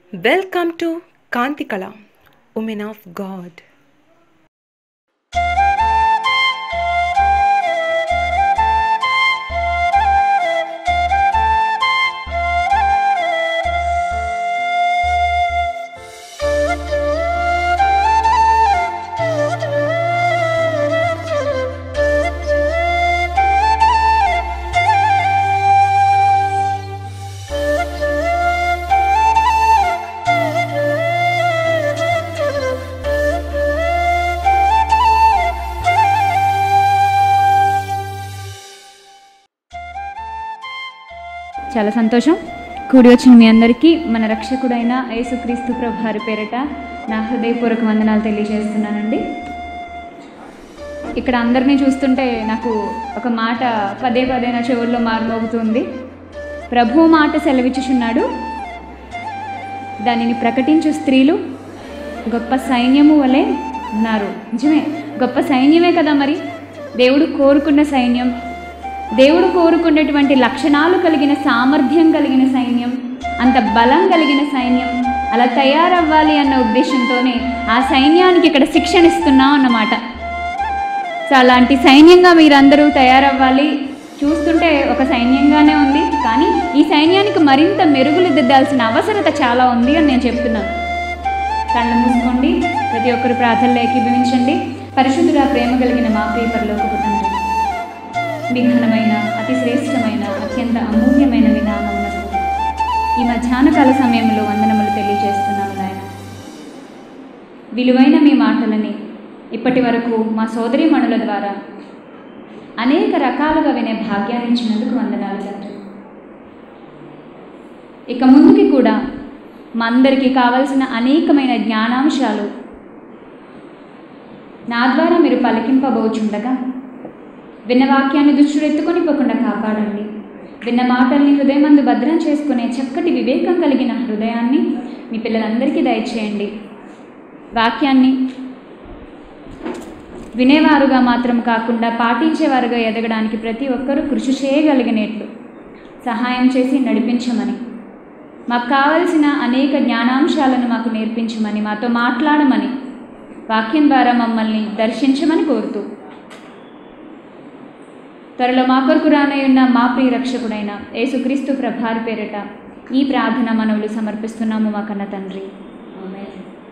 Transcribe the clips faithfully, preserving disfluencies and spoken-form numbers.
Welcome to Kantikala, Women of God. చాలా సంతోషం. కూడి వచ్చిన మీ అందరికీ మన రక్షకుడైన యేసుక్రీస్తు ప్రభు వారి పేరిట నా హృదయపూర్వక వందనాలు తెలియజేస్తున్నానండి. ఇక్కడ అందరినీ చూస్తుంటే నాకు ఒక మాట పదే పదే నా చెవుల్లో మారుమోగుతుంది. ప్రభు మాట సెలవిచ్చుచున్నాడు, దానిని ప్రకటించు స్త్రీలు గొప్ప సైన్యము వలె ఉన్నారు. నిజమే, గొప్ప సైన్యమే కదా. మరి దేవుడు కోరుకున్న సైన్యం, దేవుడు కోరుకున్నటువంటి లక్షణాలు కలిగిన సామర్థ్యం కలిగిన సైన్యం, అంత బలం కలిగిన సైన్యం అలా తయారవ్వాలి అన్న ఉద్దేశంతోనే ఆ సైన్యానికి ఇక్కడ శిక్షణ ఇస్తున్నాం అన్నమాట. సో అలాంటి సైన్యంగా మీరందరూ తయారవ్వాలి. చూస్తుంటే ఒక సైన్యంగానే ఉంది, కానీ ఈ సైన్యానికి మరింత మెరుగులు దిద్దాల్సిన అవసరత చాలా ఉంది అని నేను చెప్తున్నాను. కళ్ళు మూసుకోండి, ప్రతి ఒక్కరు ప్రార్థనలో ఏకీభవించండి. పరిశుద్ధుడా, ప్రేమ కలిగిన మా ప్రియ పరలోకపు తండ్రి, మీ ఘనమైన అతి శ్రేష్టమైన అత్యంత అమూల్యమైన మీ నామమునకు ఈ మధ్యాహ్నకాల సమయంలో వందనములు తెలియజేస్తున్నాను నాయన. విలువైన మీ మాటలని ఇప్పటి వరకు మా సోదరీమణుల ద్వారా అనేక రకాలుగా వినే భాగ్యాన్ని ఇచ్చినందుకు వందనాలు తండ్రి. ఇక ముందుకి కూడా మా అందరికీ కావలసిన అనేకమైన జ్ఞానాంశాలు నా ద్వారా మీరు పలికింపబోచుండగా విన్న వాక్యాన్ని దుష్టుడెత్తుకొని పోకుండా కాపాడండి. విన్న మాటల్ని హృదయమందు భద్రం చేసుకునే చక్కటి వివేకం కలిగిన హృదయాన్ని మీ పిల్లలందరికీ దయచేయండి. వాక్యాన్ని వినేవారుగా మాత్రం కాకుండా పాటించేవారుగా ఎదగడానికి ప్రతి ఒక్కరూ కృషి చేయగలిగినట్లు సహాయం చేసి నడిపించమని, మాకు కావలసిన అనేక జ్ఞానాంశాలను మాకు నేర్పించమని, మాతో మాట్లాడమని, వాక్యం ద్వారా మమ్మల్ని దర్శించమని కోరుతూ త్వరలో మా కొరకు రానయ్యున్న మా ప్రియ రక్షకుడైన యేసుక్రీస్తు ప్రభారి పేరిట ఈ ప్రార్థన మనవులు సమర్పిస్తున్నాము మా కన్న తండ్రి, ఆమేన్.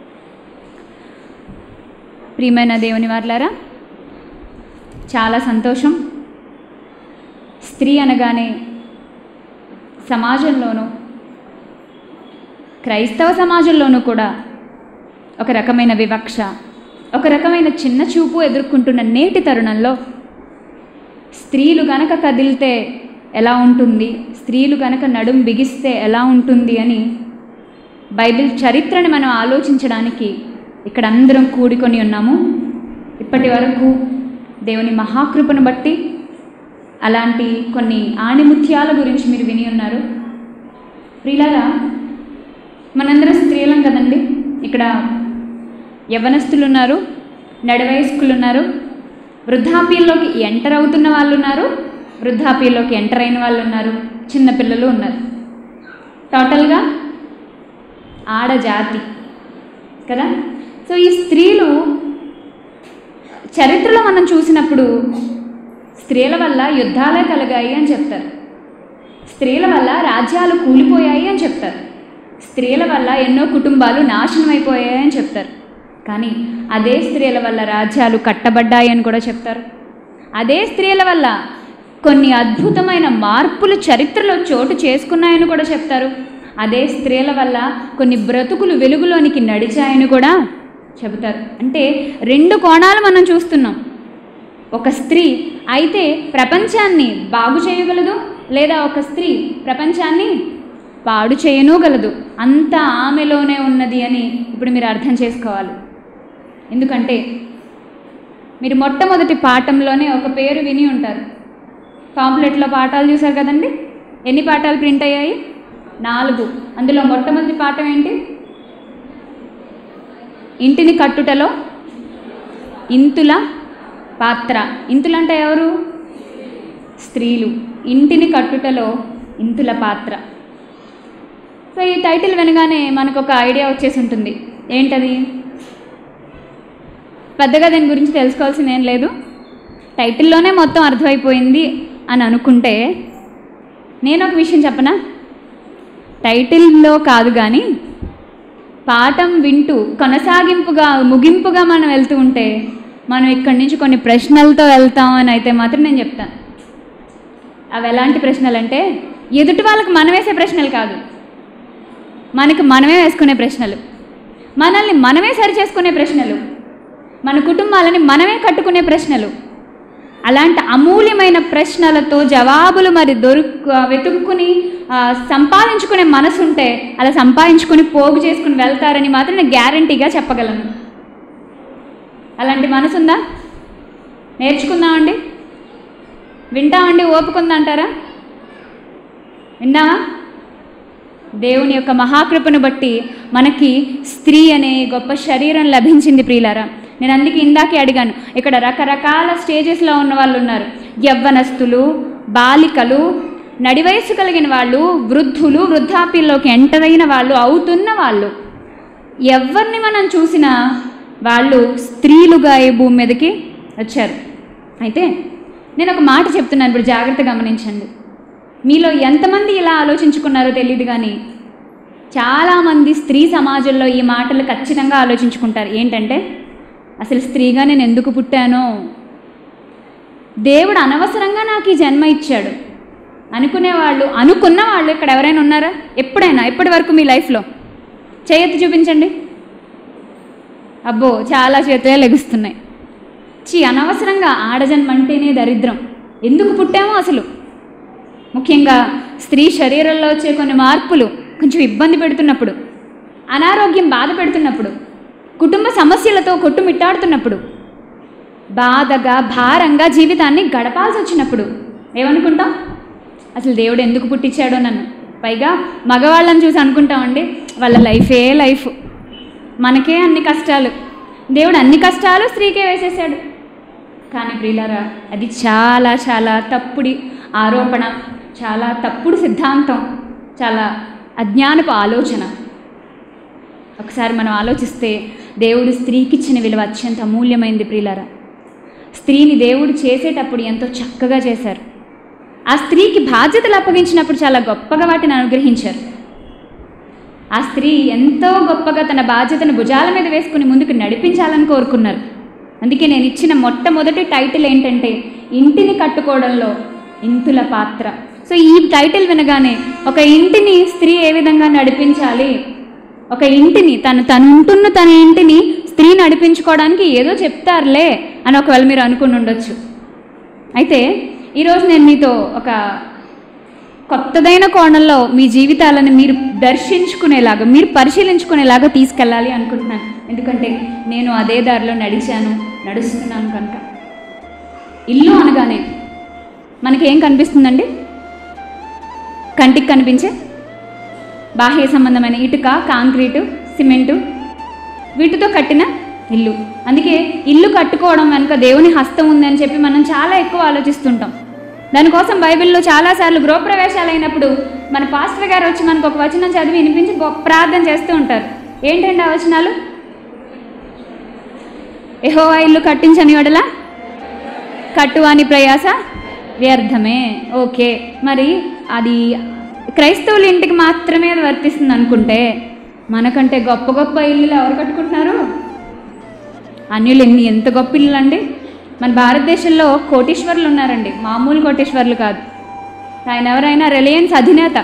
ప్రియమైన దేవుని వారలారా, చాలా సంతోషం. స్త్రీ అనగానే సమాజంలోనూ క్రైస్తవ సమాజంలోనూ కూడా ఒక రకమైన వివక్ష, ఒక రకమైన చిన్న చూపు ఎదుర్కొంటున్న నేటి తరుణంలో స్త్రీలు గనక కదిలితే ఎలా ఉంటుంది, స్త్రీలు గనక నడుం బిగిస్తే ఎలా ఉంటుంది అని బైబిల్ చరిత్రని మనం ఆలోచించడానికి ఇక్కడ అందరం కూడుకొని ఉన్నాము. ఇప్పటి వరకు దేవుని మహాకృపను బట్టి అలాంటి కొన్ని ఆణిముత్యాల గురించి మీరు విని ఉన్నారు. ప్రియులారా, మనందరం స్త్రీలం కదండి. ఇక్కడ యవ్వనస్తులు ఉన్నారు, నడవయస్కులు ఉన్నారు, వృద్ధాప్యంలోకి ఎంటర్ అవుతున్న వాళ్ళు ఉన్నారు, వృద్ధాప్యంలోకి ఎంటర్ అయిన వాళ్ళు ఉన్నారు, చిన్నపిల్లలు ఉన్నారు. టోటల్గా ఆడజాతి కదా. సో ఈ స్త్రీలు చరిత్రలో మనం చూసినప్పుడు స్త్రీల వల్ల యుద్ధాలే కలిగాయి అని చెప్తారు, స్త్రీల వల్ల రాజ్యాలు కూలిపోయాయి అని చెప్తారు, స్త్రీల వల్ల ఎన్నో కుటుంబాలు నాశనం అయిపోయాయి అని చెప్తారు. కానీ అదే స్త్రీల వల్ల రాజ్యాలు కట్టబడ్డాయి అని కూడా చెప్తారు. అదే స్త్రీల వల్ల కొన్ని అద్భుతమైన మార్పులు చరిత్రలో చోటు చేసుకున్నాయని కూడా చెప్తారు. అదే స్త్రీల వల్ల కొన్ని బ్రతుకులు వెలుగులోనికి నడిచాయని కూడా చెబుతారు. అంటే రెండు కోణాలు మనం చూస్తున్నాం. ఒక స్త్రీ అయితే ప్రపంచాన్ని బాగు చేయగలదు, లేదా ఒక స్త్రీ ప్రపంచాన్ని పాడు చేయనూగలదు. అంతా ఆమెలోనే ఉన్నది అని ఇప్పుడు మీరు అర్థం చేసుకోవాలి. ఎందుకంటే మీరు మొట్టమొదటి పాఠంలోనే ఒక పేరు విని ఉంటారు. పాంప్లెట్లో పాఠాలు చూశారు కదండి. ఎన్ని పాఠాలు ప్రింట్ అయ్యాయి? నాలుగు. అందులో మొట్టమొదటి పాఠం ఏంటి? ఇంటిని కట్టుటలో ఇంతుల పాత్ర. ఇంతులంటే ఎవరు? స్త్రీలు. ఇంటిని కట్టుటలో ఇంతుల పాత్ర. సో ఈ టైటిల్ వినగానే మనకు ఒక ఐడియా వచ్చేసి ఉంటుంది. ఏంటది? పెద్దగా దీని గురించి తెలుసుకోవాల్సింది ఏం లేదు, టైటిల్లోనే మొత్తం అర్థమైపోయింది అని అనుకుంటే నేను ఒక విషయం చెప్పనా? టైటిల్లో కాదు కానీ పాఠం వింటూ కొనసాగింపుగా ముగింపుగా మనం వెళ్తూ ఉంటే మనం ఇక్కడి నుంచి కొన్ని ప్రశ్నలతో వెళ్తాం అని అయితే మాత్రం నేను చెప్తాను. అవి ఎలాంటి ప్రశ్నలు అంటే ఎదుటి వాళ్ళకి మనం వేసే ప్రశ్నలు కాదు, మనకి మనమే వేసుకునే ప్రశ్నలు, మనల్ని మనమే సరి చేసుకునే ప్రశ్నలు, మన కుటుంబాలని మనమే కట్టుకునే ప్రశ్నలు. అలాంటి అమూల్యమైన ప్రశ్నలతో జవాబులు మరి దొరుకు వెతుక్కుని సంపాదించుకునే మనసు ఉంటే అలా సంపాదించుకుని పోగు చేసుకుని వెళ్తారని మాత్రం నేను గ్యారంటీగా చెప్పగలను. అలాంటి మనసు ఉందా? నేర్చుకుందామండి, వింటామండి, ఓపుకుందంటారా? విన్నావా? దేవుని యొక్క మహాకృపను బట్టి మనకి స్త్రీ అనే గొప్ప శరీరం లభించింది ప్రియులారా. నేను అందుకే ఇందాకే అడిగాను, ఇక్కడ రకరకాల స్టేజెస్లో ఉన్న వాళ్ళు ఉన్నారు. యవ్వనస్తులు, బాలికలు, నడి వయస్సు కలిగిన వాళ్ళు, వృద్ధులు, వృద్ధాప్యంలోకి ఎంటర్ అయిన వాళ్ళు, అవుతున్న వాళ్ళు, ఎవరిని మనం చూసినా వాళ్ళు స్త్రీలుగా ఈ భూమి మీదకి వచ్చారు. అయితే నేను ఒక మాట చెప్తున్నాను, ఇప్పుడు జాగ్రత్తగా గమనించండి. మీలో ఎంతమంది ఇలా ఆలోచించుకున్నారో తెలియదు కానీ చాలామంది స్త్రీ సమాజంలో ఈ మాటలు ఖచ్చితంగా ఆలోచించుకుంటారు. ఏంటంటే, అసలు స్త్రీగా నేను ఎందుకు పుట్టానో, దేవుడు అనవసరంగా నాకు ఈ జన్మ ఇచ్చాడు అనుకునేవాళ్ళు, అనుకున్న వాళ్ళు ఇక్కడ ఎవరైనా ఉన్నారా? ఎప్పుడైనా, ఎప్పటి వరకు మీ లైఫ్లో చేయెత్తి చూపించండి. అబ్బో, చాలా చేతులే లెగుస్తున్నాయి. చీ, అనవసరంగా ఆడజన్మ అంటేనే దరిద్రం, ఎందుకు పుట్టామో అసలు. ముఖ్యంగా స్త్రీ శరీరంలో వచ్చే కొన్ని మార్పులు కొంచెం ఇబ్బంది పెడుతున్నప్పుడు, అనారోగ్యం బాధ పెడుతున్నప్పుడు, కుటుంబ సమస్యలతో కొట్టుమిట్టాడుతున్నప్పుడు, బాధగా భారంగా జీవితాన్ని గడపాల్సి వచ్చినప్పుడు ఏమనుకుంటాం? అసలు దేవుడు ఎందుకు పుట్టించాడో నన్ను. పైగా మగవాళ్ళని చూసి అనుకుంటామండి, వాళ్ళ లైఫే లైఫ్, మనకే అన్ని కష్టాలు, దేవుడు అన్ని కష్టాలు స్త్రీకే వేసేసాడు. కానీ ప్రియులారా, అది చాలా చాలా తప్పుడి ఆరోపణ, చాలా తప్పుడు సిద్ధాంతం, చాలా అజ్ఞానపు ఆలోచన. ఒకసారి మనం ఆలోచిస్తే దేవుడు స్త్రీకి ఇచ్చిన విలువ అత్యంత అమూల్యమైంది ప్రియులారా. స్త్రీని దేవుడు చేసేటప్పుడు ఎంతో చక్కగా చేశారు. ఆ స్త్రీకి బాధ్యతలు అప్పగించినప్పుడు చాలా గొప్పగా వాటిని అనుగ్రహించారు. ఆ స్త్రీ ఎంతో గొప్పగా తన బాధ్యతను భుజాల మీద వేసుకుని ముందుకు నడిపించాలని కోరుకున్నారు. అందుకే నేను ఇచ్చిన మొట్టమొదటి టైటిల్ ఏంటంటే, ఇంటిని కట్టుకోవడంలో ఇంతుల పాత్ర. సో ఈ టైటిల్ వినగానే ఒక ఇంటిని స్త్రీ ఏ విధంగా నడిపించాలి, ఒక ఇంటిని తను తను ఉంటున్న తన ఇంటిని స్త్రీ నడిపించుకోవడానికి ఏదో చెప్తారులే అని ఒకవేళ మీరు అనుకుని ఉండొచ్చు. అయితే ఈరోజు నేను మీతో ఒక కొత్తదైన కోణంలో మీ జీవితాలను మీరు దర్శించుకునేలాగా, మీరు పరిశీలించుకునేలాగా తీసుకెళ్ళాలి అనుకుంటున్నాను. ఎందుకంటే నేను అదే దారిలో నడిచాను, నడుస్తున్నాను కనుక. ఇల్లు అనగానే మనకేం కనిపిస్తుందండి? కంటికి కనిపించే బాహ్య సంబంధమైన ఇటుక, కాంక్రీటు, సిమెంటు, వీటితో కట్టిన ఇల్లు. అందుకే ఇల్లు కట్టుకోవడం వెనుక దేవుని హస్తం ఉందని చెప్పి మనం చాలా ఎక్కువ ఆలోచిస్తుంటాం. దానికోసం బైబిల్లో చాలాసార్లు గృహప్రవేశాలు అయినప్పుడు మన పాస్టర్ గారు వచ్చి మనకు ఒక వచనం చదివి వినిపించి ప్రార్థన చేస్తూ ఉంటారు. ఏంటండి ఆ వచనాలు? యెహోవా ఇల్లు కట్టించని యెడల కట్టువాని ప్రయాస వ్యర్థమే. ఓకే, మరి అది క్రైస్తవుల ఇంటికి మాత్రమే అది వర్తిస్తుంది అనుకుంటే, మనకంటే గొప్ప గొప్ప ఇల్లులు ఎవరు కట్టుకుంటున్నారు? అన్యులు ఎన్ని ఎంత గొప్ప ఇల్లు అండి. మన భారతదేశంలో కోటీశ్వర్లు ఉన్నారండి, మామూలు కోటీశ్వర్లు కాదు. ఆయన ఎవరైనా రిలయన్స్ అధినేత.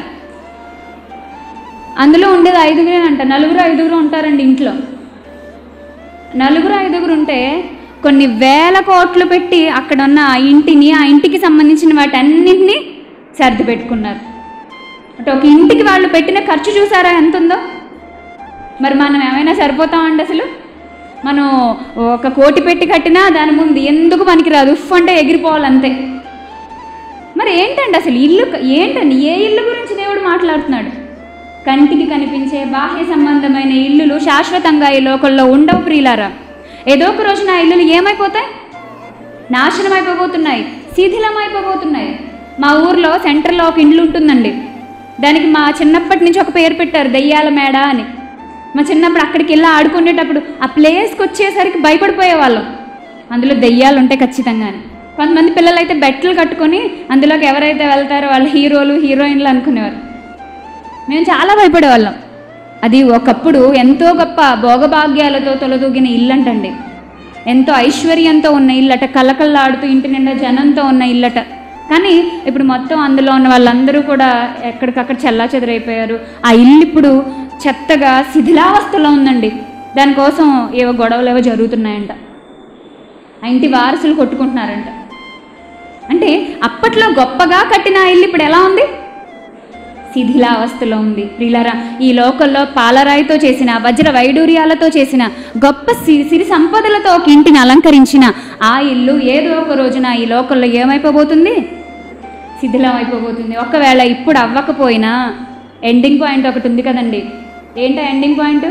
అందులో ఉండేది ఐదుగురే అంట, నలుగురు ఐదుగురు ఉంటారండి ఇంట్లో. నలుగురు ఐదుగురు ఉంటే కొన్ని వేల కోట్లు పెట్టి అక్కడ ఉన్న ఆ ఇంటిని, ఆ ఇంటికి సంబంధించిన వాటన్నింటినీ సర్ది పెట్టుకున్నారు. అంటే ఒక ఇంటికి వాళ్ళు పెట్టిన ఖర్చు చూసారా ఎంత ఉందో? మరి మనం ఏమైనా సరిపోతామండి? అసలు మనం ఒక కోటి పెట్టి కట్టినా దాని ముందు ఎందుకు పనికిరాదు, ఉఫ్ అంటే ఎగిరిపోవాలంతే. మరి ఏంటండి అసలు ఇల్లు ఏంటండి? ఏ ఇల్లు గురించి దేవుడు మాట్లాడుతున్నాడు? కంటికి కనిపించే బాహ్య సంబంధమైన ఇల్లులు శాశ్వతంగా ఈ లోకంలో ఉండవు ప్రియులారా. ఏదో ఒక రోజున ఆ ఇల్లులు ఏమైపోతాయి? నాశనం అయిపోబోతున్నాయి, శిథిలం అయిపోబోతున్నాయి. మా ఊర్లో సెంటర్లో ఒక ఇల్లు ఉంటుందండి. దానికి మా చిన్నప్పటి నుంచి ఒక పేరు పెట్టారు, దెయ్యాల మేడ అని. మా చిన్నప్పుడు అక్కడికి వెళ్ళి ఆడుకునేటప్పుడు ఆ ప్లేస్కి వచ్చేసరికి భయపడిపోయేవాళ్ళం, అందులో దెయ్యాలు ఉంటాయి ఖచ్చితంగానే. కొంతమంది పిల్లలు అయితే బెట్టలు కట్టుకొని అందులోకి ఎవరైతే వెళ్తారో వాళ్ళు హీరోలు హీరోయిన్లు అనుకునేవారు. మేము చాలా భయపడేవాళ్ళం. అది ఒకప్పుడు ఎంతో గొప్ప భోగభాగ్యాలతో తొలదూగిన ఇల్లు అంటండి, ఎంతో ఐశ్వర్యంతో ఉన్న ఇల్లట, కలకల్లాడుతూ ఇంటి నిండా జనంతో ఉన్న ఇల్లట. కానీ ఇప్పుడు మొత్తం అందులో ఉన్న వాళ్ళందరూ కూడా ఎక్కడికక్కడ చెల్లా చెదరైపోయారు. ఆ ఇల్లు ఇప్పుడు చెత్తగా శిథిలావస్థలో ఉందండి. దానికోసం ఏవో గొడవలు ఏవో జరుగుతున్నాయంట, ఆ ఇంటి వారసులు కొట్టుకుంటున్నారంట. అంటే అప్పట్లో గొప్పగా కట్టిన ఆ ఇల్లు ఇప్పుడు ఎలా ఉంది? శిథిలావస్థలో ఉంది. ప్రియులారా, ఈ లోకల్లో పాలరాయితో చేసిన, వజ్ర వైడూర్యాలతో చేసిన, గొప్ప సిరి సిరి సంపదలతో ఒక ఇంటిని అలంకరించిన ఆ ఇల్లు ఏదో ఒక రోజున ఈ లోకల్లో ఏమైపోబోతుంది? శిథిలం అయిపోబోతుంది. ఒకవేళ ఇప్పుడు అవ్వకపోయినా ఎండింగ్ పాయింట్ ఒకటి ఉంది కదండి. ఏంటో ఎండింగ్ పాయింట్?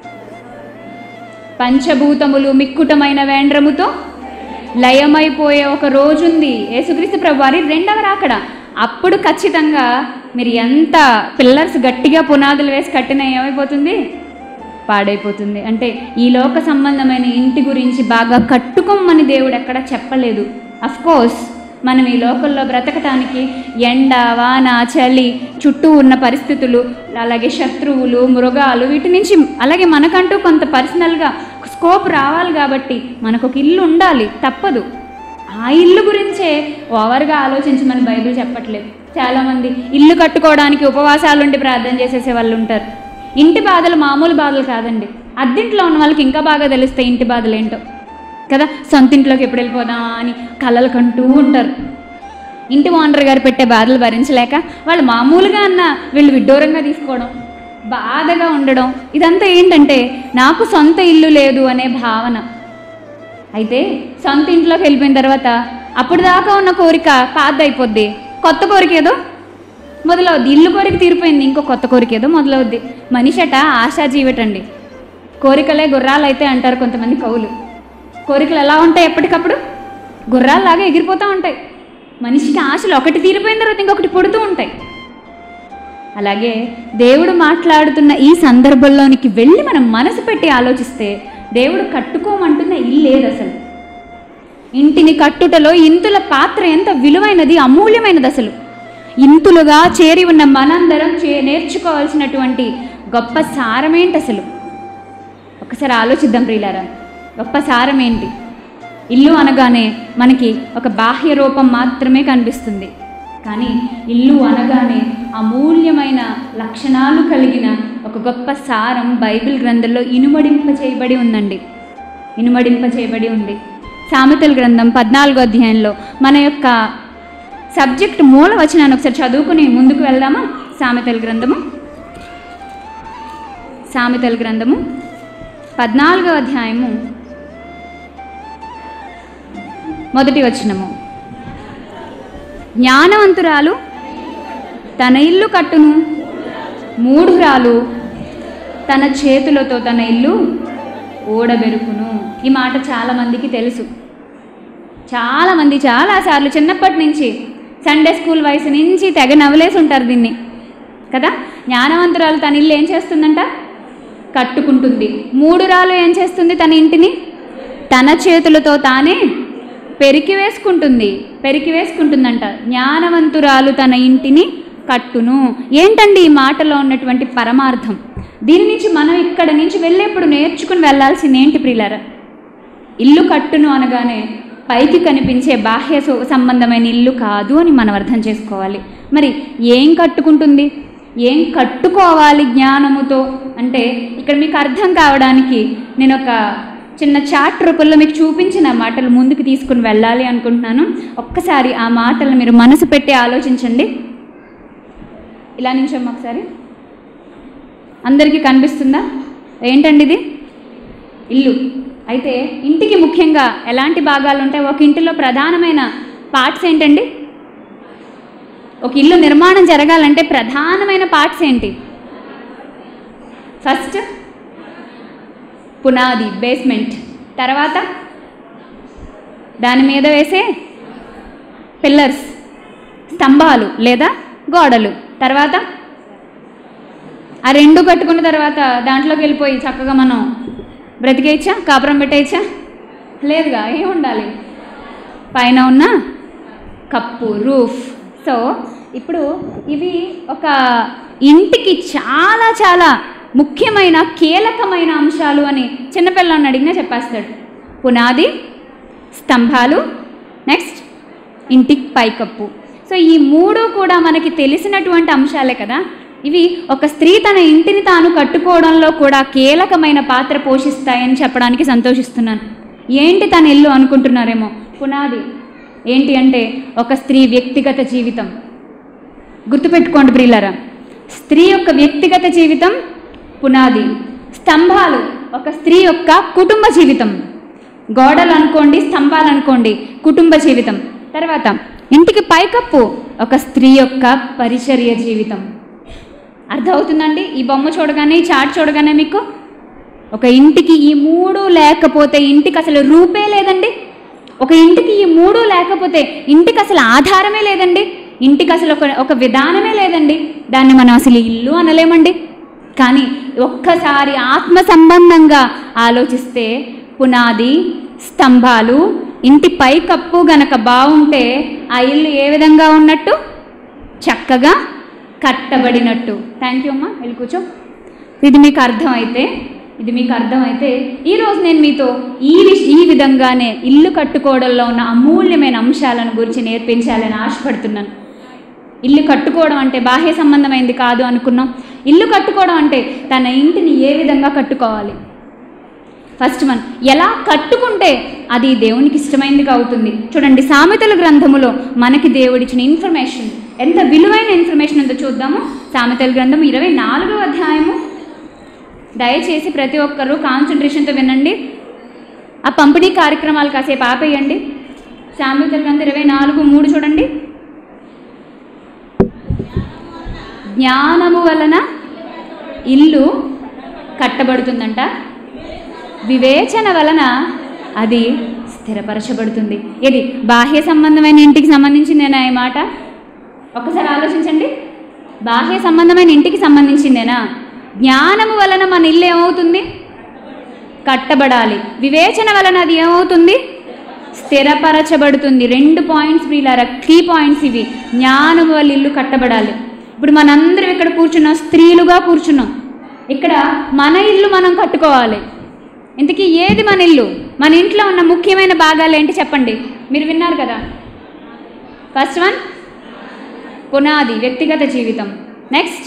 పంచభూతములు మిక్కుటమైన వేండ్రముతో లయమైపోయే ఒక రోజుంది, యేసుక్రీస్తు ప్రభువారి రెండవ రాకడ. అప్పుడు ఖచ్చితంగా మీరు ఎంత పిల్లర్స్ గట్టిగా పునాదులు వేసి కట్టినా ఏమైపోతుంది? పాడైపోతుంది. అంటే ఈ లోక సంబంధమైన ఇంటి గురించి బాగా కట్టుకోమని దేవుడు ఎక్కడ చెప్పలేదు. అఫ్కోర్స్ మనం ఈ లోకల్లో బ్రతకటానికి ఎండ, వాన, చలి, చుట్టూ ఉన్న పరిస్థితులు, అలాగే శత్రువులు, మృగాలు, వీటి నుంచి అలాగే మనకంటూ కొంత పర్సనల్గా స్కోప్ రావాలి కాబట్టి మనకు ఒక ఇల్లు ఉండాలి, తప్పదు. ఆ ఇల్లు గురించే ఓవర్గా ఆలోచించమని బైబిల్ చెప్పట్లేదు. చాలామంది ఇల్లు కట్టుకోవడానికి ఉపవాసాలు ఉండి ప్రార్థన చేసేసే వాళ్ళు ఉంటారు. ఇంటి బాధలు మామూలు బాధలు కాదండి. అద్దెంట్లో ఉన్న వాళ్ళకి ఇంకా బాగా తెలుస్తాయి ఇంటి బాధలు ఏంటో కదా. సొంత ఇంట్లోకి ఎప్పుడు వెళ్ళిపోదామా అని కలలు కంటూ ఉంటారు. ఇంటి ఓనర్ గారు పెట్టే బాధలు భరించలేక వాళ్ళు మామూలుగా అన్న వీళ్ళు విడ్డూరంగా తీసుకోవడం, బాధగా ఉండడం, ఇదంతా ఏంటంటే నాకు సొంత ఇల్లు లేదు అనే భావన. అయితే సొంత ఇంట్లోకి వెళ్ళిపోయిన తర్వాత అప్పుడు దాకా ఉన్న కోరిక పాతదైపోద్ది, కొత్త కోరిక ఏదో మొదలవుద్ది. ఇల్లు కోరిక తీరిపోయింది, ఇంకో కొత్త కోరిక ఏదో మొదలవుద్ది. మనిషట ఆశాజీవటండి. కోరికలే గుర్రాలు అయితే అంటారు కొంతమంది కవులు. కోరికలు ఎలా ఉంటాయి? ఎప్పటికప్పుడు గుర్రాల్లాగా ఎగిరిపోతూ ఉంటాయి. మనిషికి ఆశలు ఒకటి తీరిపోయిన తర్వాత ఇంకొకటి పుడుతూ ఉంటాయి. అలాగే దేవుడు మాట్లాడుతున్న ఈ సందర్భంలోనికి వెళ్ళి మనం మనసు పెట్టి ఆలోచిస్తే దేవుడు కట్టుకోమంటున్న ఇల్లు లేదు అసలు. ఇంటిని కట్టుటలో ఇంతుల పాత్ర ఎంత విలువైనది, అమూల్యమైనది. అసలు ఇంతులుగా చేరి ఉన్న మనందరం చే నేర్చుకోవాల్సినటువంటి గొప్ప సారం ఏంటి అసలు? ఒకసారి ఆలోచిద్దాం ప్రియులారా. గొప్ప సారం ఏంటి? ఇల్లు అనగానే మనకి ఒక బాహ్య రూపం మాత్రమే కనిపిస్తుంది, కానీ ఇల్లు అనగానే అమూల్యమైన లక్షణాలు కలిగిన ఒక గొప్ప సారం బైబిల్ గ్రంథంలో ఇనుమడింప చేయబడి ఉందండి. ఇనుమడింప చేయబడి ఉంది. సామెతల గ్రంథం పద్నాలుగో అధ్యాయంలో మన యొక్క సబ్జెక్ట్ మూల వచనాన్ని ఒకసారి చదువుకుని ముందుకు వెళ్దామా? సామెతల గ్రంథము సామెతల గ్రంథము పద్నాలుగో అధ్యాయము మొదటి వచనము. జ్ఞానవంతురాలు తన ఇల్లు కట్టును, మూఢురాలు తన చేతులతో తన ఇల్లు ఓడబెరుకును. ఈ మాట చాలామందికి తెలుసు. చాలామంది చాలాసార్లు చిన్నప్పటి నుంచి సండే స్కూల్ వయసు నుంచి తెగ నవలేసి ఉంటారు దీన్ని కదా. జ్ఞానవంతురాలు తన ఇల్లు ఏం చేస్తుందంట? కట్టుకుంటుంది. మూఢురాలు ఏం చేస్తుంది? తన ఇంటిని తన చేతులతో తానే పెరికి వేసుకుంటుంది పెరికి వేసుకుంటుందంట. జ్ఞానవంతురాలు తన ఇంటిని కట్టును. ఏంటండి ఈ మాటలో ఉన్నటువంటి పరమార్థం? దీని నుంచి మనం ఇక్కడ నుంచి వెళ్ళేప్పుడు నేర్చుకుని వెళ్ళాల్సింది ఏంటి ప్రియులారా? ఇల్లు కట్టును అనగానే పైకి కనిపించే బాహ్య సంబంధమైన ఇల్లు కాదు అని మనం అర్థం చేసుకోవాలి. మరి ఏం కట్టుకుంటుంది? ఏం కట్టుకోవాలి జ్ఞానముతో అంటే ఇక్కడ మీకు అర్థం కావడానికి నేను ఒక చిన్న చాట్ రూపంలో మీకు చూపించిన మాటలు ముందుకు తీసుకుని వెళ్ళాలి అనుకుంటున్నాను. ఒక్కసారి ఆ మాటలు మీరు మనసు పెట్టి ఆలోచించండి. ఇలా నించోమ్మ ఒకసారి. అందరికీ కనిపిస్తుందా? ఏంటండి ఇది? ఇల్లు. అయితే ఇంటికి ముఖ్యంగా ఎలాంటి భాగాలు ఉంటాయి? ఒక ఇంటిలో ప్రధానమైన పార్ట్స్ ఏంటండి? ఒక ఇల్లు నిర్మాణం జరగాలంటే ప్రధానమైన పార్ట్స్ ఏంటి? ఫస్ట్ పునాది, బేస్మెంట్. తర్వాత దాని మీద వేసే పిల్లర్స్, స్తంభాలు లేదా గోడలు. తర్వాత ఆ రెండు కట్టుకున్న తర్వాత దాంట్లోకి వెళ్ళిపోయి చక్కగా మనం బ్రతికేయచ్చా, కాపురం పెట్టేయచ్చా? లేదుగా. ఏం ఉండాలి? పైన ఉన్న కప్పు, రూఫ్. సో ఇప్పుడు ఇవి ఒక ఇంటికి చాలా చాలా ముఖ్యమైన కీలకమైన అంశాలు అని చిన్నపిల్లని అడిగినా చెప్పేస్తాడు. పునాది, స్తంభాలు, నెక్స్ట్ ఇంటికి పైకప్పు. సో ఈ మూడు కూడా మనకి తెలిసినటువంటి అంశాలే కదా. ఇవి ఒక స్త్రీ తన ఇంటిని తాను కట్టుకోవడంలో కూడా కీలకమైన పాత్ర పోషిస్తాయని చెప్పడానికి సంతోషిస్తున్నాను. ఏంటి తన ఇల్లు అనుకుంటున్నారేమో. పునాది ఏంటి అంటే ఒక స్త్రీ వ్యక్తిగత జీవితం. గుర్తుపెట్టుకోండి ప్రియులారా, స్త్రీ యొక్క వ్యక్తిగత జీవితం పునాది. స్తంభాలు ఒక స్త్రీ యొక్క కుటుంబ జీవితం. గోడలు అనుకోండి, స్తంభాలు అనుకోండి, కుటుంబ జీవితం. తర్వాత ఇంటికి పైకప్పు ఒక స్త్రీ యొక్క పరిచర్య జీవితం. అర్థమవుతుందండి? ఈ బొమ్మ చూడగానే, ఈ చాట్ చూడగానే మీకు ఒక ఇంటికి ఈ మూడు లేకపోతే ఇంటికి అసలు రూపే లేదండి. ఒక ఇంటికి ఈ మూడు లేకపోతే ఇంటికి అసలు ఆధారమే లేదండి. ఇంటికి అసలు ఒక ఒక విధానమే లేదండి. దాన్ని మనం అసలు ఇల్లు అనలేమండి. కానీ ఒక్కసారి ఆత్మ సంబంధంగా ఆలోచిస్తే పునాది, స్తంభాలు, ఇంటి పైకప్పు గనక బాగుంటే ఆ ఇల్లు ఏ విధంగా ఉన్నట్టు? చక్కగా కట్టబడినట్టు. థ్యాంక్ యూ అమ్మా, వెళ్ళి కూర్చో. ఇది మీకు అర్థమైతే ఇది మీకు అర్థమైతే ఈరోజు నేను మీతో ఈ విష ఈ విధంగానే ఇల్లు కట్టుకోవడంలో ఉన్న అమూల్యమైన అంశాలను గురించి నేర్పించాలని ఆశపడుతున్నాను. ఇల్లు కట్టుకోవడం అంటే బాహ్య సంబంధమైంది కాదు అనుకున్నాం. ఇల్లు కట్టుకోవడం అంటే తన ఇంటిని ఏ విధంగా కట్టుకోవాలి. ఫస్ట్ వన్, ఎలా కట్టుకుంటే అది దేవునికి ఇష్టమైనదిగా అవుతుంది. చూడండి, సామెతల గ్రంథములో మనకి దేవుడిచ్చిన ఇన్ఫర్మేషన్ ఎంత విలువైన ఇన్ఫర్మేషన్ ఉందో చూద్దాము. సామెతల గ్రంథం ఇరవై నాలుగవ అధ్యాయము. దయచేసి ప్రతి ఒక్కరూ కాన్సన్ట్రేషన్తో వినండి. ఆ పంపిణీ కార్యక్రమాలు కాసేపు ఆపేయండి. సామెతల గ్రంథం ఇరవై నాలుగు మూడు చూడండి. జ్ఞానము వలన ఇల్లు కట్టబడుతుందంట, వివేచన వలన అది స్థిరపరచబడుతుంది. ఇది బాహ్య సంబంధమైన ఇంటికి సంబంధించిందేనా ఈ మాట? ఒకసారి ఆలోచించండి. బాహ్య సంబంధమైన ఇంటికి సంబంధించిందేనా? జ్ఞానము వలన మన ఇల్లు ఏమవుతుంది? కట్టబడాలి. వివేచన వలన అది ఏమవుతుంది? స్థిరపరచబడుతుంది. రెండు పాయింట్స్ వీళ్ళారా, కీ పాయింట్స్ ఇవి. జ్ఞానము వల్ల ఇల్లు కట్టబడాలి. ఇప్పుడు మనందరం ఇక్కడ కూర్చున్నాం, స్త్రీలుగా కూర్చున్నాం. ఇక్కడ మన ఇల్లు మనం కట్టుకోవాలి. ఇంతకీ ఏది మన ఇల్లు? మన ఇంట్లో ఉన్న ముఖ్యమైన భాగాలు ఏంటి చెప్పండి. మీరు విన్నారు కదా. ఫస్ట్ వన్ పునాది, వ్యక్తిగత జీవితం. నెక్స్ట్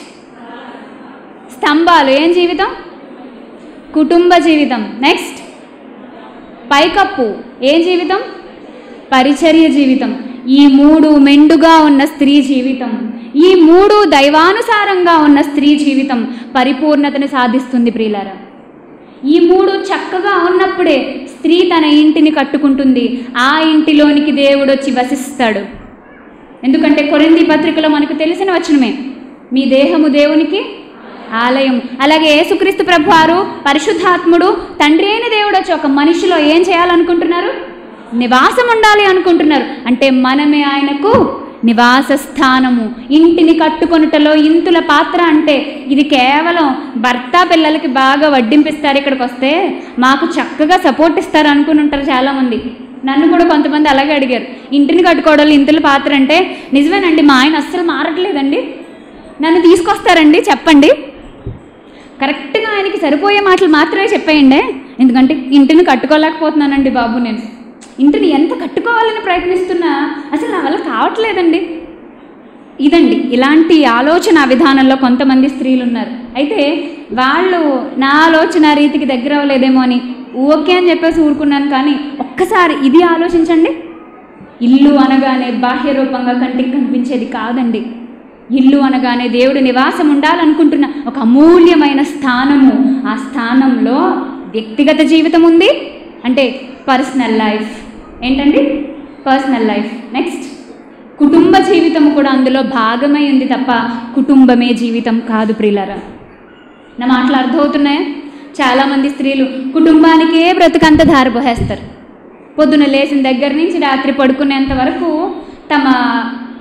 స్తంభాలు, ఏం జీవితం? కుటుంబ జీవితం. నెక్స్ట్ పైకప్పు, ఏం జీవితం? పరిచర్య జీవితం. ఈ మూడు మెండుగా ఉన్న స్త్రీ జీవితం, ఈ మూడు దైవానుసారంగా ఉన్న స్త్రీ జీవితం పరిపూర్ణతను సాధిస్తుంది ప్రియులారా. ఈ మూడు చక్కగా ఉన్నప్పుడే స్త్రీ తన ఇంటిని కట్టుకుంటుంది. ఆ ఇంటిలోనికి దేవుడు వచ్చి వసిస్తాడు. ఎందుకంటే కొరింథీ పత్రికలో మనకు తెలిసిన వచనమే, మీ దేహము దేవునికి ఆలయం. అలాగే యేసుక్రీస్తు ప్రభువారు పరిశుద్ధాత్ముడు తండ్రి అయిన దేవుడు వచ్చి ఒక మనిషిలో ఏం చేయాలనుకుంటున్నారు? నివాసం ఉండాలి అనుకుంటున్నారు. అంటే మనమే ఆయనకు నివాస స్థానము. ఇంటిని కట్టుకొనుటలో ఇంతుల పాత్ర అంటే ఇది కేవలం భర్త పిల్లలకి బాగా వడ్డింపిస్తారు. ఇక్కడికి వస్తే మాకు చక్కగా సపోర్ట్ ఇస్తారు అనుకుని ఉంటారు చాలామంది. నన్ను కూడా కొంతమంది అలాగే అడిగారు, ఇంటిని కట్టుకోవడంలో ఇంతుల పాత్ర అంటే. నిజమేనండి, మా ఆయన అస్సలు మారట్లేదండి, నన్ను తీసుకొస్తారండి చెప్పండి. కరెక్ట్గా ఆయనకి సరిపోయే మాటలు మాత్రమే చెప్పేయండి. ఎందుకంటే ఇంటిని కట్టుకోలేకపోతున్నానండి బాబు, నేను ఇంటిని ఎంత కట్టుకోవాలని ప్రయత్నిస్తున్నా అసలు నా వల్ల కావట్లేదండి. ఇదండి ఇలాంటి ఆలోచన విధానంలో కొంతమంది స్త్రీలు ఉన్నారు. అయితే వాళ్ళు నా ఆలోచన రీతికి దగ్గర అవ్వలేదేమో అని ఓకే అని చెప్పేసి ఊరుకున్నాను. కానీ ఒక్కసారి ఇది ఆలోచించండి. ఇల్లు అనగానే బాహ్య రూపంగా కంటికి కనిపించేది కాదండి. ఇల్లు అనగానే దేవుడు నివాసం ఉండాలనుకుంటున్న ఒక అమూల్యమైన స్థానము. ఆ స్థానంలో వ్యక్తిగత జీవితం ఉంది, అంటే పర్సనల్ లైఫ్. ఏంటండి? Personal life. నెక్స్ట్ కుటుంబ జీవితం కూడా అందులో భాగమై ఉంది తప్ప కుటుంబమే జీవితం కాదు ప్రియులారా. నా మాటలు అర్థమవుతున్నాయా? చాలామంది స్త్రీలు కుటుంబానికే బ్రతుకంత ధారపోసేస్తారు. పొద్దున లేచిన దగ్గర నుంచి రాత్రి పడుకునేంత వరకు తమ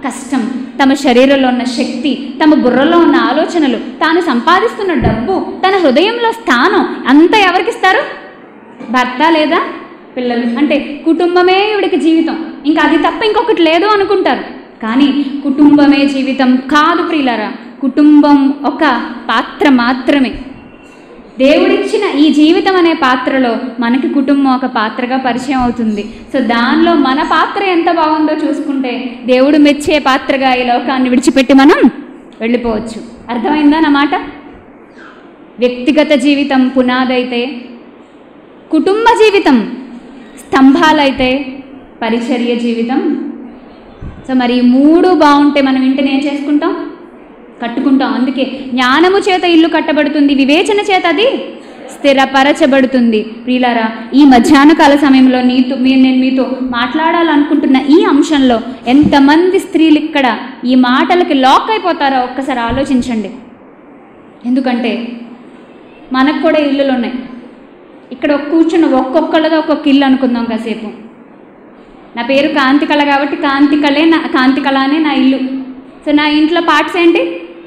కష్టం, తమ శరీరంలో ఉన్న శక్తి, తమ బుర్రలో ఉన్న ఆలోచనలు, తాను సంపాదిస్తున్న డబ్బు, తన హృదయంలో స్థానం అంతా ఎవరికిస్తారు? భర్త లేదా పిల్లలు. అంటే కుటుంబమే ఈవిడికి జీవితం, ఇంకా అది తప్ప ఇంకొకటి లేదు అనుకుంటారు. కానీ కుటుంబమే జీవితం కాదు ప్రియులారా. కుటుంబం ఒక పాత్ర మాత్రమే. దేవుడిచ్చిన ఈ జీవితం అనే పాత్రలో మనకి కుటుంబం ఒక పాత్రగా పరిచయం అవుతుంది. సో దానిలో మన పాత్ర ఎంత బాగుందో చూసుకుంటే దేవుడు మెచ్చే పాత్రగా ఈ లోకాన్ని విడిచిపెట్టి మనం వెళ్ళిపోవచ్చు. అర్థమైందా నా మాట? వ్యక్తిగత జీవితం పునాదైతే, కుటుంబ జీవితం స్తంభాలైతే, పరిచర్య జీవితం. సో మరి ఈ మూడు బాగుంటే మనం ఇంటిని ఏం చేసుకుంటాం? కట్టుకుంటాం. అందుకే జ్ఞానము చేత ఇల్లు కట్టబడుతుంది, వివేచన చేత అది స్థిరపరచబడుతుంది. ప్రియులారా, ఈ మధ్యాహ్న కాల సమయంలో నీతో మీరు నేను మీతో మాట్లాడాలనుకుంటున్న ఈ అంశంలో ఎంతమంది స్త్రీలు ఇక్కడ ఈ మాటలకి లాక్ అయిపోతారో ఒక్కసారి ఆలోచించండి. ఎందుకంటే మనకు కూడా ఇల్లులు ఉన్నాయి. ఇక్కడ కూర్చున్న ఒక్కొక్కళ్ళదో ఒక్కొక్క ఇల్లు అనుకుందాం కాసేపు. నా పేరు కాంతికళ కాబట్టి కాంతికళే నా కాంతికళ అనే నా ఇల్లు. సో నా ఇంట్లో పార్ట్స్ ఏంటి?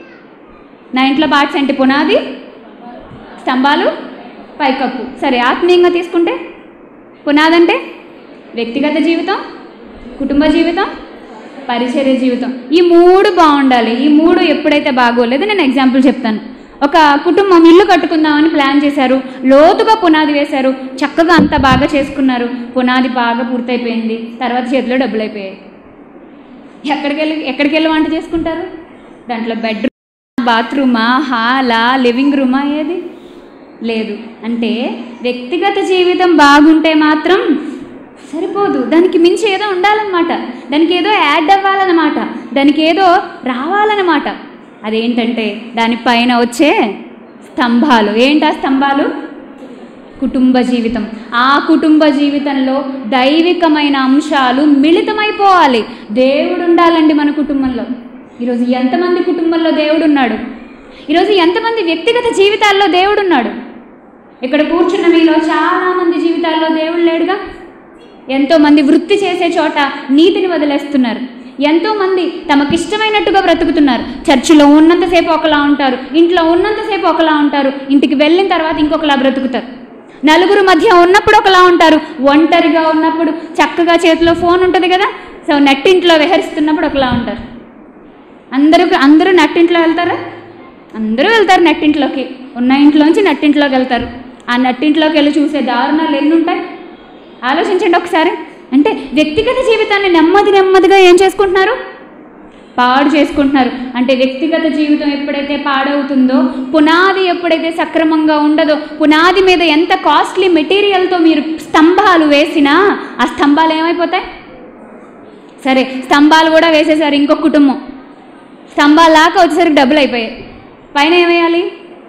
నా ఇంట్లో పార్ట్స్ ఏంటి? పునాది, స్తంభాలు, పైకప్పు. సరే, ఆత్మీయంగా తీసుకుంటే పునాది అంటే వ్యక్తిగత జీవితం, కుటుంబ జీవితం, పరిచర్య జీవితం. ఈ మూడు బాగుండాలి. ఈ మూడు ఎప్పుడైతే బాగోలేదో నేను ఎగ్జాంపుల్ చెప్తాను. ఒక కుటుంబం ఇల్లు కట్టుకుందామని ప్లాన్ చేశారు, లోతుగా పునాది వేశారు, చక్కగా అంతా బాగా చేసుకున్నారు. పునాది బాగా పూర్తయిపోయింది, తర్వాత చేతిలో డబ్బులు అయిపోయాయి. ఎక్కడికి వెళ్ళి ఎక్కడికి వెళ్ళి వంట చేసుకుంటారు? దాంట్లో బెడ్రూమ్, బాత్రూమా, హాలా, లివింగ్ రూమా ఏది లేదు. అంటే వ్యక్తిగత జీవితం బాగుంటే మాత్రం సరిపోదు, దానికి మించి ఏదో ఉండాలన్నమాట, దానికి ఏదో యాడ్ అవ్వాలన్నమాట, దానికి ఏదో రావాలన్నమాట. అదేంటంటే దానిపైన వచ్చే స్తంభాలు. ఏంటా స్తంభాలు? కుటుంబ జీవితం. ఆ కుటుంబ జీవితంలో దైవికమైన అంశాలు మిళితమైపోవాలి. దేవుడు ఉండాలండి మన కుటుంబంలో. ఈరోజు ఎంతమంది కుటుంబంలో దేవుడు ఉన్నాడు? ఈరోజు ఎంతమంది వ్యక్తిగత జీవితాల్లో దేవుడు ఉన్నాడు? ఇక్కడ కూర్చున్న మీలో చాలామంది జీవితాల్లో దేవుడు లేడుగా. ఎంతోమంది వృత్తి చేసే చోట నీతిని వదిలేస్తున్నారు. ఎంతోమంది తమకిష్టమైనట్టుగా బ్రతుకుతున్నారు. చర్చిలో ఉన్నంతసేపు ఒకలా ఉంటారు, ఇంట్లో ఉన్నంతసేపు ఒకలా ఉంటారు, ఇంటికి వెళ్ళిన తర్వాత ఇంకొకలా బ్రతుకుతారు. నలుగురు మధ్య ఉన్నప్పుడు ఒకలా ఉంటారు, ఒంటరిగా ఉన్నప్పుడు చక్కగా చేతిలో ఫోన్ ఉంటుంది కదా, సో నెట్టింట్లో విహరిస్తున్నప్పుడు ఒకలా ఉంటారు. అందరూ అందరూ నెట్టింట్లో వెళ్తారా? అందరూ వెళ్తారు నెట్టింట్లోకి. ఉన్న ఇంట్లోంచి నెట్టింట్లోకి వెళ్తారు. ఆ నెట్టింట్లోకి వెళ్ళి చూసే దారుణాలు ఎన్ని ఉంటాయి ఆలోచించండి ఒకసారి. అంటే వ్యక్తిగత జీవితాన్ని నెమ్మది నెమ్మదిగా ఏం చేసుకుంటున్నారు? పాడు చేసుకుంటున్నారు. అంటే వ్యక్తిగత జీవితం ఎప్పుడైతే పాడవుతుందో, పునాది ఎప్పుడైతే సక్రమంగా ఉండదో, పునాది మీద ఎంత కాస్ట్లీ మెటీరియల్తో మీరు స్తంభాలు వేసినా ఆ స్తంభాలు ఏమైపోతాయి? సరే, స్తంభాలు కూడా వేసేసారు. ఇంకొక కుటుంబం స్తంభాలు లాగా వచ్చేసరికి డబ్బులు అయిపోయాయి. పైన ఏమేయాలి?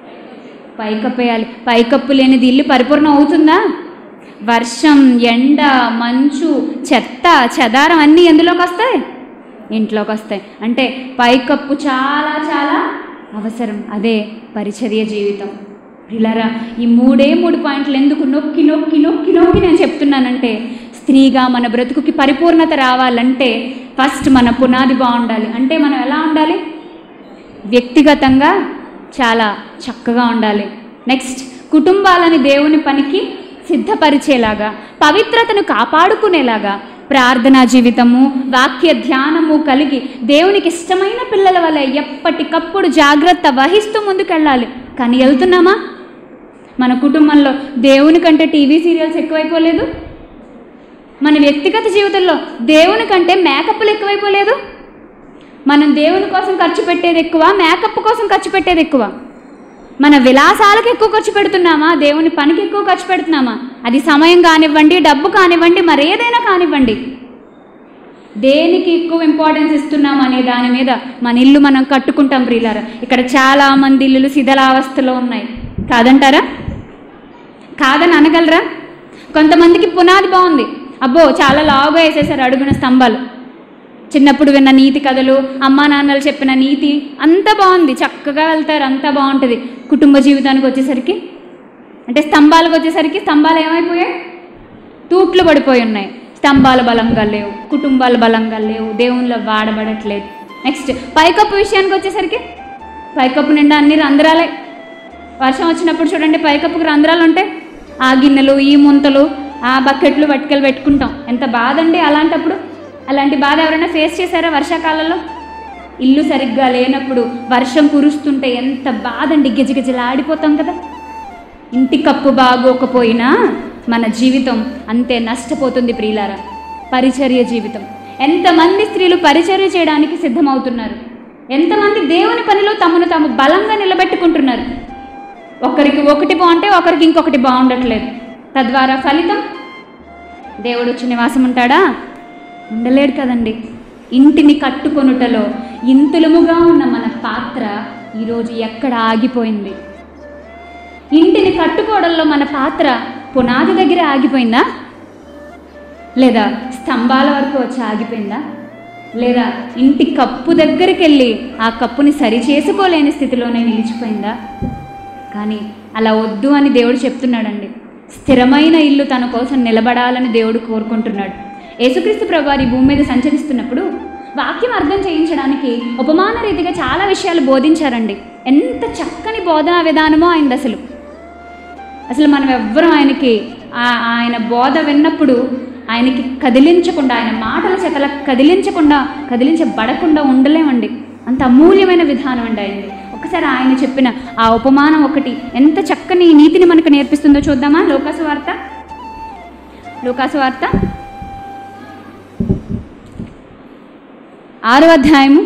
పైకప్పు వేయాలి. పైకప్పు లేనిది ఇల్లు పరిపూర్ణం అవుతుందా? వర్షం, ఎండ, మంచు, చెత్త, చెదారం అన్నీ ఎందులోకి వస్తాయి? ఇంట్లోకి వస్తాయి. అంటే పైకప్పు చాలా చాలా అవసరం. అదే పరిచర్య జీవితం. పిల్లరా, ఈ మూడే మూడు పాయింట్లు ఎందుకు నొక్కి నొక్కి నొక్కి నొక్కి నేను చెప్తున్నానంటే, స్త్రీగా మన బ్రతుకుకి పరిపూర్ణత రావాలంటే ఫస్ట్ మన పునాది బాగుండాలి. అంటే మనం ఎలా ఉండాలి? వ్యక్తిగతంగా చాలా చక్కగా ఉండాలి. నెక్స్ట్, కుటుంబాలని దేవుని పనికి సిద్ధపరిచేలాగా, పవిత్రతను కాపాడుకునేలాగా ప్రార్థనా జీవితము, వాక్య ధ్యానము కలిగి దేవునికి ఇష్టమైన పిల్లల వల్ల ఎప్పటికప్పుడు జాగ్రత్త వహిస్తూ ముందుకెళ్ళాలి. కానీ వెళ్తున్నామా? మన కుటుంబంలో దేవుని కంటే టీవీ సీరియల్స్ ఎక్కువైపోలేదు? మన వ్యక్తిగత జీవితంలో దేవుని కంటే మేకప్లు ఎక్కువైపోలేదు? మనం దేవుని కోసం ఖర్చు పెట్టేది ఎక్కువ, మేకప్ కోసం ఖర్చు పెట్టేది ఎక్కువ? మన విలాసాలకు ఎక్కువ ఖర్చు పెడుతున్నామా? దేవుని పనికి ఎక్కువ ఖర్చు పెడుతున్నామా? అది సమయం కానివ్వండి, డబ్బు కానివ్వండి, మరేదైనా కానివ్వండి, దేనికి ఎక్కువ ఇంపార్టెన్స్ ఇస్తున్నాం అనే దాని మీద మన ఇల్లు మనం కట్టుకుంటాం. ప్రియులారా, ఇక్కడ చాలామంది ఇల్లులు శిథిలావస్థలో ఉన్నాయి. కాదంటారా? కాదని అనగలరా? కొంతమందికి పునాది బాగుంది, అబ్బో చాలా లావుగా వేసేసారు అడుగున స్తంభాలు. చిన్నప్పుడు విన్న నీతి కథలు, అమ్మా నాన్నలు చెప్పిన నీతి అంతా బాగుంది, చక్కగా వెళ్తారు, అంతా బాగుంటుంది. కుటుంబ జీవితానికి వచ్చేసరికి, అంటే స్తంభాలకు వచ్చేసరికి స్తంభాలు ఏమైపోయాయి? తూట్లు పడిపోయి ఉన్నాయి. స్తంభాలు బలంగా లేవు, కుటుంబాలు బలంగా లేవు, దేవునిలో వాడబడట్లేదు. నెక్స్ట్ పైకప్పు విషయానికి వచ్చేసరికి పైకప్పు నిండా అన్ని రంధ్రాలే. వర్షం వచ్చినప్పుడు చూడండి పైకప్పుకి రంధ్రాలు ఉంటాయి. ఆ గిన్నెలు, ఈ ముంతలు, ఆ బకెట్లు పట్టుకెళ్ళి పెట్టుకుంటాం. ఎంత బాధ అండి అలాంటప్పుడు. అలాంటి బాధ ఎవరైనా ఫేస్ చేశారా వర్షాకాలంలో? ఇల్లు సరిగ్గా లేనప్పుడు వర్షం కురుస్తుంటే ఎంత బాధ అండి, గిజగిజలాడిపోతాం కదా. ఇంటి కప్పు బాగోకపోయినా మన జీవితం అంతే నష్టపోతుంది ప్రియులారా. పరిచర్య జీవితం. ఎంతమంది స్త్రీలు పరిచర్య చేయడానికి సిద్ధమవుతున్నారు, ఎంతమంది దేవుని పనిలో తమను తాము బలంగా నిలబెట్టుకుంటున్నారు. ఒకరికి ఒకటి బాగుంటే ఒకరికి ఇంకొకటి బాగుండట్లేదు. తద్వారా ఫలితం, దేవుడు వచ్చి నివాసం ఉంటాడా? ఉండలేడు కదండి. ఇంటిని కట్టుకొనుటలో ఇంతులముగా ఉన్న మన పాత్ర ఈరోజు ఎక్కడ ఆగిపోయింది? ఇంటిని కట్టుకోవడంలో మన పాత్ర పునాది దగ్గర ఆగిపోయిందా, లేదా స్తంభాల వరకు వచ్చి ఆగిపోయిందా, లేదా ఇంటి కప్పు దగ్గరికి వెళ్ళి ఆ కప్పుని సరి చేసుకోలేని స్థితిలోనే నిలిచిపోయిందా? కానీ అలా వద్దు అని దేవుడు చెప్తున్నాడండి. స్థిరమైన ఇల్లు తన కోసం నిలబడాలని దేవుడు కోరుకుంటున్నాడు. యేసుక్రీస్తు ప్రభువారు ఈ భూమి మీద సంచరిస్తున్నప్పుడు వాక్యం అర్థం చేయించడానికి ఉపమాన రీతిగా చాలా విషయాలు బోధించారండి. ఎంత చక్కని బోధనా విధానమో ఆయనది. అసలు అసలు మనం ఎవ్వరం ఆయనకి ఆయన బోధ విన్నప్పుడు ఆయనకి కదిలించకుండా, ఆయన మాటల చేతల కదిలించకుండా కదిలించబడకుండా ఉండలేమండి. అంత అమూల్యమైన విధానం అండి ఆయనది. ఒకసారి ఆయన చెప్పిన ఆ ఉపమానం ఒకటి ఎంత చక్కని నీతిని మనకు నేర్పిస్తుందో చూద్దామా? లూకాసు వార్త లూకాసు వార్త ఆరో అధ్యాయము.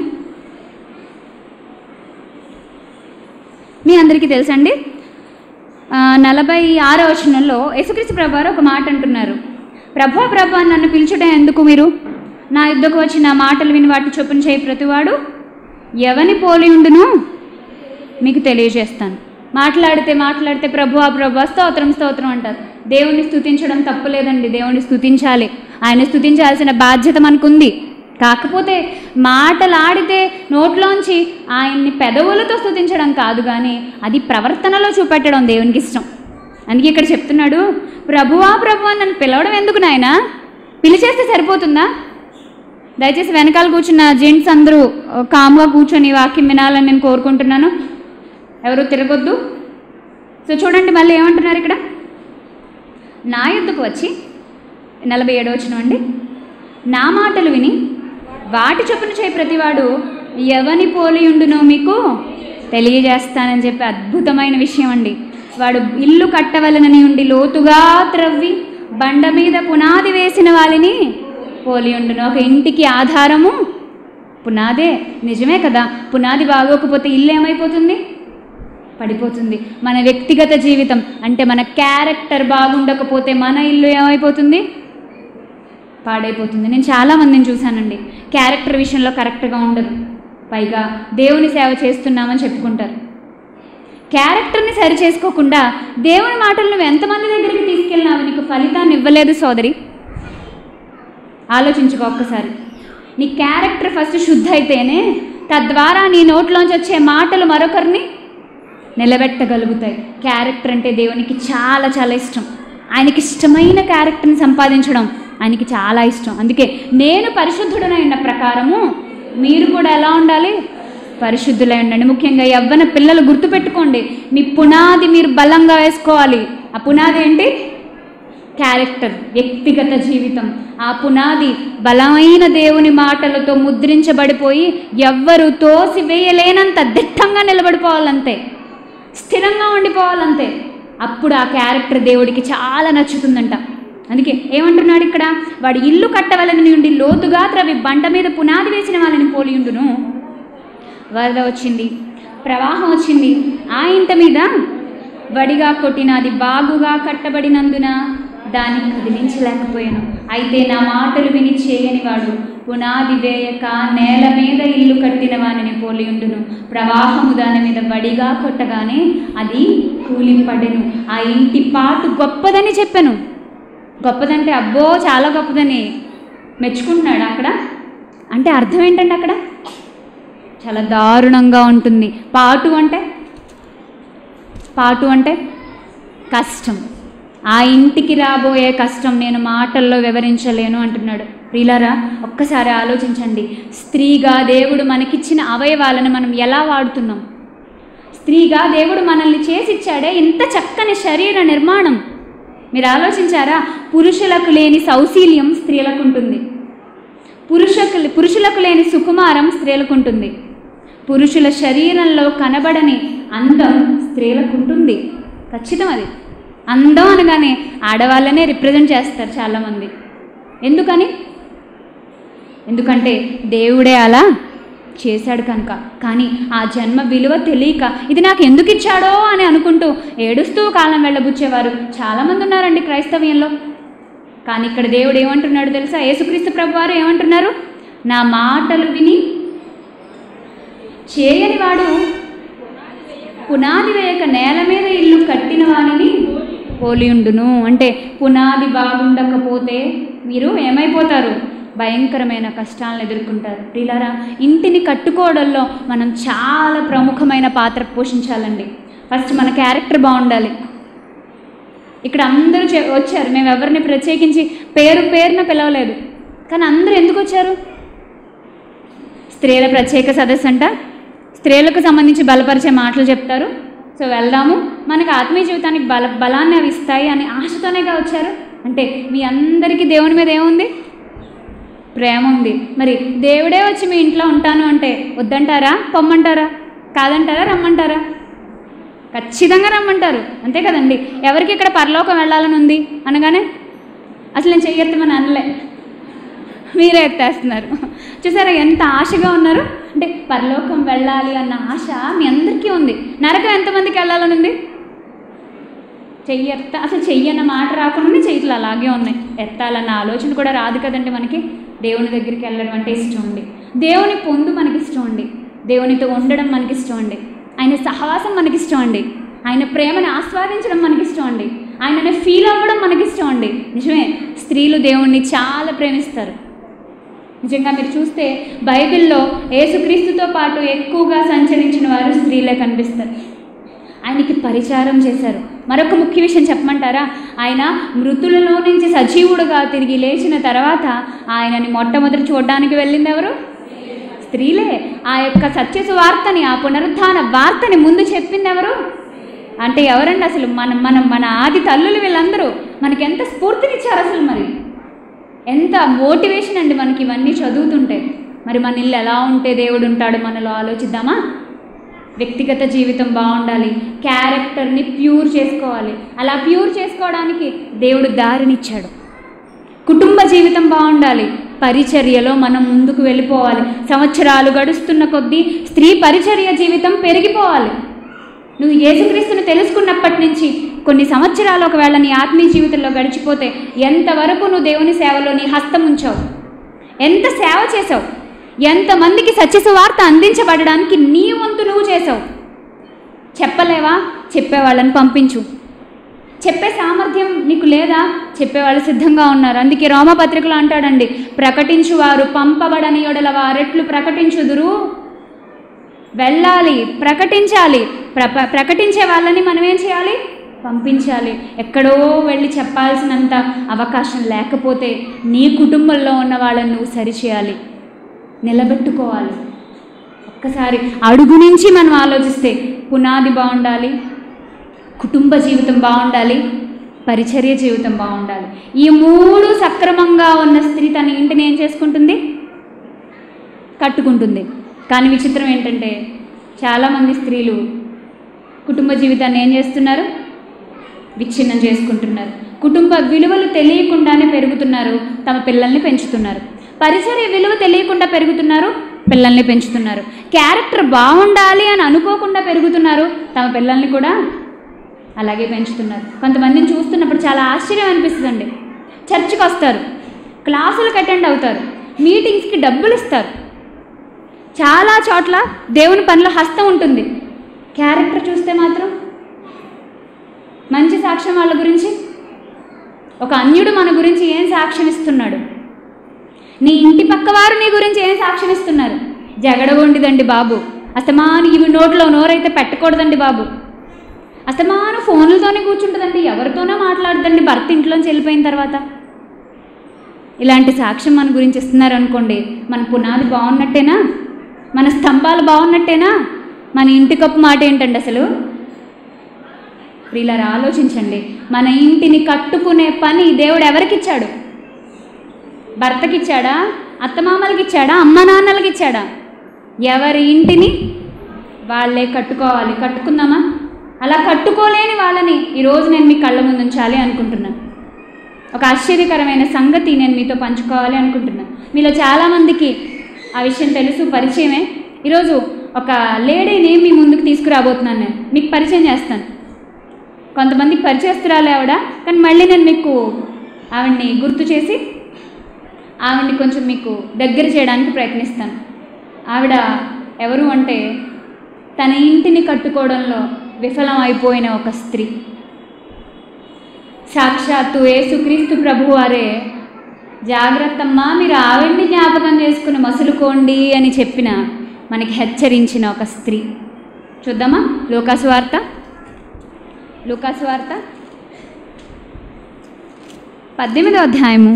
మీ అందరికీ తెలుసండి, నలభై ఆరో వచనంలో యేసుక్రీస్తు ప్రభువారు ఒక మాట అంటున్నారు. ప్రభు ప్రభు నన్ను పిలుచుట ఎందుకు మీరు? నా యుద్ధకు వచ్చి నా మాటలు విని వాటి చొప్పున చేయి ప్రతివాడు ఎవని పోలి ఉండును మీకు తెలియజేస్తాను. మాట్లాడితే మాట్లాడితే ప్రభు ప్రభు స్తోత్రం స్తోత్రం అంటారు. దేవుణ్ణి స్తుతించడం తప్పులేదండి, దేవుణ్ణి స్తుతించాలి. ఆయన స్తుతించాల్సిన బాధ్యత మనకుంది. కాకపోతే మాటలాడితే నోట్లోంచి ఆయన్ని పెదవులతో స్తుతించడం కాదు, కానీ అది ప్రవర్తనలో చూపెట్టడం దేవునికి ఇష్టం. అందుకే ఇక్కడ చెప్తున్నాడు, ప్రభువా ప్రభువా నన్ను పిలవడం ఎందుకు నాయనా? పిలిచేస్తే సరిపోతుందా? దయచేసి వెనకాల కూర్చున్న జెంట్స్ అందరూ కామ్గా కూర్చొని వాక్యం వినాలని నేను కోరుకుంటున్నాను. ఎవరు తిరగొద్దు. సో చూడండి మళ్ళీ ఏమంటున్నారు ఇక్కడ, నా యుద్ధకు వచ్చి నలభై ఏడో వచనం అండి, నా మాటలు విని వాటి చొప్పున చేయి ప్రతివాడు ఎవని పోలి ఉండునో మీకు తెలియజేస్తానని చెప్పి అద్భుతమైన విషయం అండి. వాడు ఇల్లు కట్టవలనని ఉండి లోతుగా త్రవ్వి బండ మీద పునాది వేసిన వాళ్ళని పోలి ఉండును. ఒక ఇంటికి ఆధారము పునాదే. నిజమే కదా, పునాది బాగోకపోతే ఇల్లు ఏమైపోతుంది? పడిపోతుంది. మన వ్యక్తిగత జీవితం అంటే మన క్యారెక్టర్ బాగుండకపోతే మన ఇల్లు ఏమైపోతుంది? పాడైపోతుంది. నేను చాలామందిని చూశానండి, క్యారెక్టర్ విషయంలో కరెక్ట్గా ఉండదు, పైగా దేవుని సేవ చేస్తున్నామని చెప్పుకుంటారు. క్యారెక్టర్ని సరి చేసుకోకుండా దేవుని మాటలు నువ్వు ఎంతమంది దగ్గరికి తీసుకెళ్ళినావు, నీకు ఫలితాన్ని ఇవ్వలేదు సోదరి. ఆలోచించుకో ఒక్కసారి. నీ క్యారెక్టర్ ఫస్ట్ శుద్ధ అయితేనే తద్వారా నీ నోట్లోంచి వచ్చే మాటలు మరొకరిని నిలబెట్టగలుగుతాయి. క్యారెక్టర్ అంటే దేవునికి చాలా చాలా ఇష్టం. ఆయనకి ఇష్టమైన క్యారెక్టర్ని సంపాదించడం ఆయనకి చాలా ఇష్టం. అందుకే నేను పరిశుద్ధుడనై ఉన్న ప్రకారము మీరు కూడా ఎలా ఉండాలి? పరిశుద్ధులై ఉండండి. ముఖ్యంగా యవ్వన పిల్లలు గుర్తుపెట్టుకోండి, మీ పునాది మీరు బలంగా వేసుకోవాలి. ఆ పునాది ఏంటి? క్యారెక్టర్, వ్యక్తిగత జీవితం. ఆ పునాది బలమైన దేవుని మాటలతో ముద్రించబడిపోయి ఎవ్వరు తోసి వేయలేనంత దిట్టంగా నిలబడిపోవాలంతే, స్థిరంగా ఉండిపోవాలంతే. అప్పుడు ఆ క్యారెక్టర్ దేవుడికి చాలా నచ్చుతుందంట. అందుకే ఏమంటున్నాడు ఇక్కడ, వాడు ఇల్లు కట్టవలని ఉండి లోతుగా త్రవి బండ మీద పునాది వేసిన వాళ్ళని పోలి ఉండును. వరద వచ్చింది, ప్రవాహం వచ్చింది, ఆ ఇంట మీద వడిగా కొట్టిన అది బాగుగా కట్టబడినందున దాన్ని కదిలించలేకపోయాను. అయితే నా మాటలు విని చేయని వాడు పునాది వేయక నేల మీద ఇల్లు కట్టిన వానిని పోలి ఉండును. ప్రవాహము దాని మీద వడిగా కొట్టగానే అది కూలిపడెను. ఆ ఇంటి పాటు గొప్పదని చెప్పాను. గొప్పదంటే అబ్బో చాలా గొప్పదని మెచ్చుకుంటున్నాడు అక్కడ. అంటే అర్థం ఏంటంటే అక్కడ చాలా దారుణంగా ఉంటుంది. పాటు అంటే పాటు అంటే కష్టం, ఆ ఇంటికి రాబోయే కష్టం నేను మాటల్లో వివరించలేను అంటున్నాడు. ప్రియులారా, ఒక్కసారి ఆలోచించండి. స్త్రీగా దేవుడు మనకిచ్చిన అవయవాలను మనం ఎలా వాడుతున్నాం? స్త్రీగా దేవుడు మనల్ని చేసిచ్చాడే ఇంత చక్కని శరీర నిర్మాణం. మీరు ఆలోచించారా? పురుషులకు లేని సౌశీల్యం స్త్రీలకు ఉంటుంది. పురుషకు పురుషులకు లేని సుకుమారం స్త్రీలకు ఉంటుంది. పురుషుల శరీరంలో కనబడని అందం స్త్రీలకు ఉంటుంది. ఖచ్చితం అది. అందం అనగానే ఆడవాళ్ళనే రిప్రజెంట్ చేస్తారు చాలామంది. ఎందుకని? ఎందుకంటే దేవుడే అలా చేశాడు కనుక. కానీ ఆ జన్మ విలువ తెలియక ఇది నాకు ఎందుకు ఇచ్చాడో అని అనుకుంటూ ఏడుస్తూ కాలం వెళ్ళబుచ్చేవారు చాలామంది ఉన్నారండి క్రైస్తవ్యంలో. కానీ ఇక్కడ దేవుడు ఏమంటున్నాడు తెలుసా? యేసుక్రీస్తు ప్రభు వారు ఏమంటున్నారు? నా మాటలు విని చేయని వాడు పునాది వేయక నేల మీద ఇల్లు కట్టిన వాడిని పోలి ఉండును. అంటే పునాది బాగుండకపోతే మీరు ఏమైపోతారు? భయంకరమైన కష్టాలను ఎదుర్కొంటారు. ప్రియులారా, ఇంటిని కట్టుకోవడంలో మనం చాలా ప్రముఖమైన పాత్ర పోషించాలండి. ఫస్ట్ మన క్యారెక్టర్ బాగుండాలి. ఇక్కడ అందరూ వచ్చారు, మేము ఎవరిని ప్రత్యేకించి పేరు పేరున పిలవలేదు, కానీ అందరూ ఎందుకు వచ్చారు? స్త్రీల ప్రత్యేక సదస్సు అంట, స్త్రీలకు సంబంధించి బలపరిచే మాటలు చెప్తారు, సో వెళ్దాము, మనకు ఆత్మీయ జీవితానికి బల బలాన్ని అవి ఇస్తాయి అని ఆశతోనేగా వచ్చారు. అంటే మీ అందరికీ దేవుని మీద ఏముంది? ప్రేమ ఉంది. మరి దేవుడే వచ్చి మీ ఇంట్లో ఉంటాను అంటే వద్దంటారా? పొమ్మంటారా? కాదంటారా? రమ్మంటారా? ఖచ్చితంగా రమ్మంటారు, అంతే కదండి. ఎవరికి ఇక్కడ పరలోకం వెళ్ళాలని ఉంది అనగానే అసలు నేను చెయ్యెత్తమని అనలే, మీరే ఎత్తేస్తున్నారు. చూసారా ఎంత ఆశగా ఉన్నారు? అంటే పరలోకం వెళ్ళాలి అన్న ఆశ మీ అందరికీ ఉంది. నరకం ఎంతమందికి వెళ్ళాలని ఉంది? చెయ్యెత్త అసలు చెయ్యన్న మాట రాకుండా చేతులు అలాగే ఉన్నాయి. ఎత్తాలన్న ఆలోచన కూడా రాదు కదండి మనకి. దేవుని దగ్గరికి వెళ్ళడం అంటే ఇష్టం అండి. దేవుని పొందు మనకి ఇష్టం అండి. దేవునితో ఉండడం మనకి ఇష్టం అండి. ఆయన సహవాసం మనకి ఇష్టం అండి. ఆయన ప్రేమను ఆస్వాదించడం మనకి ఇష్టం అండి. ఆయనని ఫీల్ అవ్వడం మనకి ఇష్టం అండి. నిజమే, స్త్రీలు దేవుణ్ణి చాలా ప్రేమిస్తారు. నిజంగా మీరు చూస్తే బైబిల్లో యేసుక్రీస్తుతో పాటు ఎక్కువగా సంచరించిన వారు స్త్రీలే కనిపిస్తారు. ఆయనకి పరిచారం చేశారు. మరొక ముఖ్య విషయం చెప్పమంటారా? ఆయన మృతులలో నుంచి సజీవుడుగా తిరిగి లేచిన తర్వాత ఆయనని మొట్టమొదటి చూడడానికి వెళ్ళింది ఎవరు? స్త్రీలే. ఆ యొక్క సత్య వార్తని, ఆ పునరుత్థాన వార్తని ముందు చెప్పింది ఎవరు? అంటే ఎవరండి అసలు? మనం మనం మన ఆది తల్లులు వీళ్ళందరూ మనకి ఎంత స్ఫూర్తినిచ్చారు అసలు. మరి ఎంత మోటివేషన్ అండి మనకి ఇవన్నీ చదువుతుంటే. మరి మన ఇల్లు ఎలా ఉంటే దేవుడు ఉంటాడు మనలో ఆలోచిద్దామా? వ్యక్తిగత జీవితం బాగుండాలి, క్యారెక్టర్ని ప్యూర్ చేసుకోవాలి. అలా ప్యూర్ చేసుకోవడానికి దేవుడు దారినిచ్చాడు. కుటుంబ జీవితం బాగుండాలి, పరిచర్యలో మనం ముందుకు వెళ్ళిపోవాలి. సంవత్సరాలు గడుస్తున్న కొద్దీ స్త్రీ పరిచర్య జీవితం పెరిగిపోవాలి. నువ్వు యేసుక్రీస్తుని తెలుసుకున్నప్పటి నుంచి కొన్ని సంవత్సరాలు ఒకవేళ నీ ఆత్మీయ జీవితంలో గడిచిపోతే ఎంతవరకు నువ్వు దేవుని సేవలో నీ హస్తం ఉంచావు? ఎంత సేవ చేసావు? ఎంతమందికి సత్యసువార్త అందించబడడానికి నీ వంతు నువ్వు చేసావు? చెప్పలేవా? చెప్పేవాళ్ళని పంపించు. చెప్పే సామర్థ్యం నీకు లేదా? చెప్పేవాళ్ళు సిద్ధంగా ఉన్నారు. అందుకే రోమపత్రికలో అంటాడండి, ప్రకటించువారు పంపబడని యెడల వారెట్లు ప్రకటించుదురు. వెళ్ళాలి, ప్రకటించాలి. ప్ర ప్రకటించే వాళ్ళని మనం ఏం చేయాలి? పంపించాలి. ఎక్కడో వెళ్ళి చెప్పాల్సినంత అవకాశం లేకపోతే నీ కుటుంబంలో ఉన్న వాళ్ళని నువ్వు సరిచేయాలి, నిలబెట్టుకోవాలి. ఒక్కసారి అడుగు నుంచి మనం ఆలోచిస్తే పునాది బాగుండాలి, కుటుంబ జీవితం బాగుండాలి, పరిచర్య జీవితం బాగుండాలి. ఈ మూడు సక్రమంగా ఉన్న స్త్రీ తన ఇంటిని ఏం చేసుకుంటుంది? కట్టుకుంటుంది. కానీ విచిత్రం ఏంటంటే చాలామంది స్త్రీలు కుటుంబ జీవితాన్ని ఏం చేస్తున్నారు? విచ్ఛిన్నం చేసుకుంటున్నారు. కుటుంబ విలువలు తెలియకుండానే పెరుగుతున్నారు, తమ పిల్లల్ని పెంచుతున్నారు. పరిచర్య విలువ తెలియకుండా పెరుగుతున్నారు, పిల్లల్ని పెంచుతున్నారు. క్యారెక్టర్ బాగుండాలి అని అనుకోకుండా పెరుగుతున్నారు, తమ పిల్లల్ని కూడా అలాగే పెంచుతున్నారు. కొంతమందిని చూస్తున్నప్పుడు చాలా ఆశ్చర్యం అనిపిస్తుందండి. చర్చికి వస్తారు, క్లాసులకు అటెండ్ అవుతారు, మీటింగ్స్కి డబ్బులు ఇస్తారు, చాలా చోట్ల దేవుని పనిలో హస్తం ఉంటుంది. క్యారెక్టర్ చూస్తే మాత్రం మంచి సాక్ష్యం వాళ్ళ గురించి. ఒక అన్యుడు మన గురించి ఏం సాక్ష్యం ఇస్తున్నాడు? నీ ఇంటి పక్కవారు నీ గురించి ఏం సాక్ష్యం ఇస్తున్నారు? జగడగొండిదండి బాబు, అస్తమాని ఇవి నోట్లో నోరైతే పెట్టకూడదండి బాబు. అస్తమానం ఫోన్లతోనే కూర్చుంటుందండి, ఎవరితోనో మాట్లాడుతుందండి భర్త ఇంట్లోంచి వెళ్ళిపోయిన తర్వాత. ఇలాంటి సాక్ష్యం మన గురించి ఇస్తున్నారు అనుకోండి, మన పునాది బాగున్నట్టేనా? మన స్తంభాలు బాగున్నట్టేనా? మన ఇంటి కప్పు మాట ఏంటండి అసలు? ఇలా ఆలోచించండి. మన ఇంటిని కట్టుకునే పని దేవుడు ఎవరికి ఇచ్చాడు? భర్తకి ఇచ్చాడా? అత్తమామలకి ఇచ్చాడా? అమ్మ నాన్నలకి ఇచ్చాడా? ఎవరి ఇంటిని వాళ్ళే కట్టుకోవాలి. కట్టుకుందామా? అలా కట్టుకోలేని వాళ్ళని ఈరోజు నేను మీ కళ్ళ ముందు ఉంచాలి అనుకుంటున్నాను. ఒక ఆశ్చర్యకరమైన సంగతి నేను మీతో పంచుకోవాలి అనుకుంటున్నాను. మీలో చాలామందికి ఆ విషయం తెలుసు, పరిచయమే. ఈరోజు ఒక లేడీని మీ ముందుకు తీసుకురాబోతున్నాను. నేను మీకు పరిచయం చేస్తాను. కొంతమందికి పరిచయస్తురాలు ఆవిడ, కానీ మళ్ళీ నేను మీకు ఆవిడ్ని గుర్తు చేసి ఆవిడ్ని కొంచెం మీకు దగ్గర చేయడానికి ప్రయత్నిస్తాను. ఆవిడ ఎవరు అంటే, తన ఇంటిని కట్టుకోవడంలో విఫలం అయిపోయిన ఒక స్త్రీ. సాక్షాత్తు యేసుక్రీస్తు ప్రభువారే జాగ్రత్తమ్మా, మీరు ఆవిడ్ని జ్ఞాపకం చేసుకుని మసులుకోండి అని చెప్పిన, మనకి హెచ్చరించిన ఒక స్త్రీ. చూద్దామా? లూకాసు వార్త లూకాసు వార్త పద్దెనిమిదో అధ్యాయము.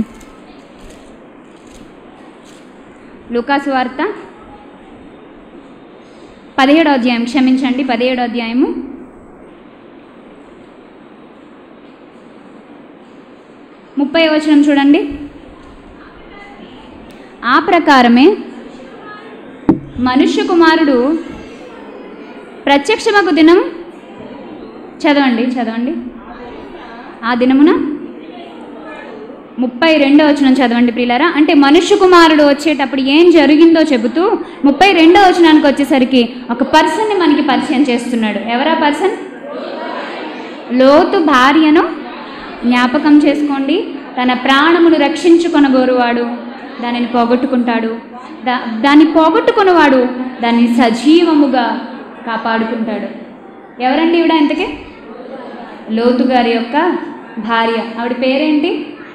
లూకాసు వార్త పదిహేడో అధ్యాయం, క్షమించండి, పదిహేడో అధ్యాయము ముప్పై వచనం చూడండి. ఆ ప్రకారమే మనుష్య కుమారుడు ప్రత్యక్షమగు దినం, చదవండి చదవండి ఆ దినమున ముప్పై రెండో వచనం చదవండి ప్రియులారా. అంటే మనుష్య కుమారుడు వచ్చేటప్పుడు ఏం జరిగిందో చెబుతూ ముప్పై రెండో వచనానికి వచ్చేసరికి ఒక పర్సన్ని మనకి పరిచయం చేస్తున్నాడు. ఎవరా పర్సన్? లోతు భార్యను జ్ఞాపకం చేసుకోండి. తన ప్రాణమును రక్షించుకొనగోరువాడు దానిని పోగొట్టుకుంటాడు, దా దాన్ని పోగొట్టుకున్నవాడు దాన్ని సజీవముగా కాపాడుకుంటాడు. ఎవరండి ఈవిడ? ఇంతకీ లోతు గారి యొక్క భార్య. ఆవిడ పేరేంటి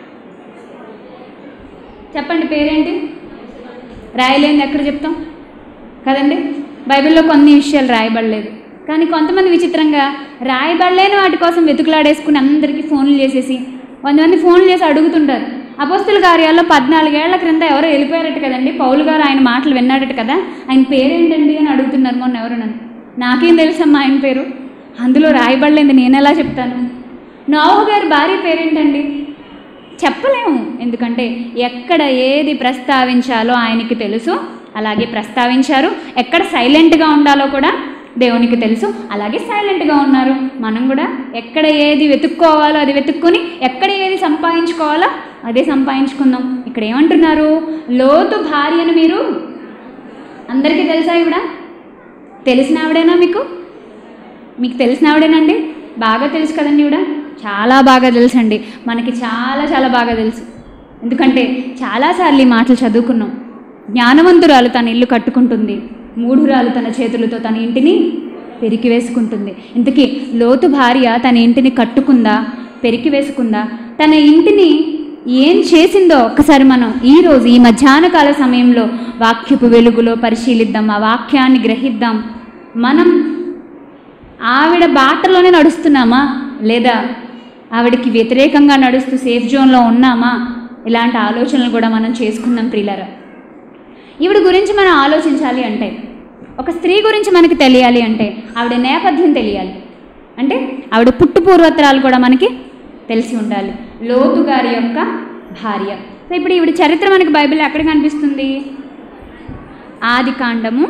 చెప్పండి? పేరేంటి? రాయలేంది ఎక్కడ చెప్తాం కదండి. బైబిల్లో కొన్ని విషయాలు రాయబడలేదు, కానీ కొంతమంది విచిత్రంగా రాయబడలేని వాటి కోసం వెతుకులాడేసుకుని అందరికీ ఫోన్లు చేసేసి కొంతమంది ఫోన్లు చేసి అడుగుతుంటారు. అపోస్తుల కార్యాల్లో పద్నాలుగేళ్ల క్రింద ఎవరో వెళ్ళిపోయారట కదండి, పౌలు గారు ఆయన మాటలు విన్నాడట కదా, ఆయన పేరేంటండి అని అడుగుతున్నారు. మొన్న ఎవరు నన్ను, నాకేం తెలుసమ్మా ఆయన పేరు, అందులో రాయబడలేదు, నేను ఎలా చెప్తాను? నోవహు గారి భార్య పేరేంటండి? చెప్పలేము, ఎందుకంటే ఎక్కడ ఏది ప్రస్తావించాలో ఆయనకి తెలుసు, అలాగే ప్రస్తావించారు. ఎక్కడ సైలెంట్గా ఉండాలో కూడా దేవునికి తెలుసు, అలాగే సైలెంట్గా ఉన్నారు. మనం కూడా ఎక్కడ ఏది వెతుక్కోవాలో అది వెతుక్కొని, ఎక్కడ ఏది సంపాదించుకోవాలో అదే సంపాదించుకుందాం. ఇక్కడ ఏమంటున్నారు? లోతు భార్యను మీరు అందరికీ తెలుసా? ఇవిడ తెలిసిన ఆవిడేనా? మీకు మీకు తెలిసిన ఆవిడేనండి? బాగా తెలుసు కదండి. ఇవిడ చాలా బాగా తెలుసు అండి, మనకి చాలా చాలా బాగా తెలుసు. ఎందుకంటే చాలాసార్లు ఈ మాటలు చదువుకున్నాం. జ్ఞానవంతురాలు తన ఇల్లు కట్టుకుంటుంది, మూఢురాలు తన చేతులతో తన ఇంటిని పెరికి వేసుకుంటుంది. ఇంతకీ లోతు భార్య తన ఇంటిని కట్టుకుందా, పెరికి వేసుకుందా? తన ఇంటిని ఏం చేసిందో ఒక్కసారి మనం ఈరోజు ఈ మధ్యాహ్నకాల సమయంలో వాక్యపు వెలుగులో పరిశీలిద్దాం, ఆ వాక్యాన్ని గ్రహిద్దాం. మనం ఆవిడ బాటలోనే నడుస్తున్నామా, లేదా ఆవిడకి వ్యతిరేకంగా నడుస్తూ సేఫ్ జోన్లో ఉన్నామా? ఇలాంటి ఆలోచనలు కూడా మనం చేసుకుందాం ప్రియులారా. ఈవిడ గురించి మనం ఆలోచించాలి అంటే, ఒక స్త్రీ గురించి మనకి తెలియాలి అంటే ఆవిడ నేపథ్యం తెలియాలి. అంటే ఆవిడ పుట్టు పూర్వోత్తరాలు కూడా మనకి తెలిసి ఉండాలి. లోతు గారి యొక్క భార్య. సో ఇప్పుడు ఈవిడ చరిత్ర మనకి బైబిల్లో ఎక్కడ కనిపిస్తుంది? ఆది కాండము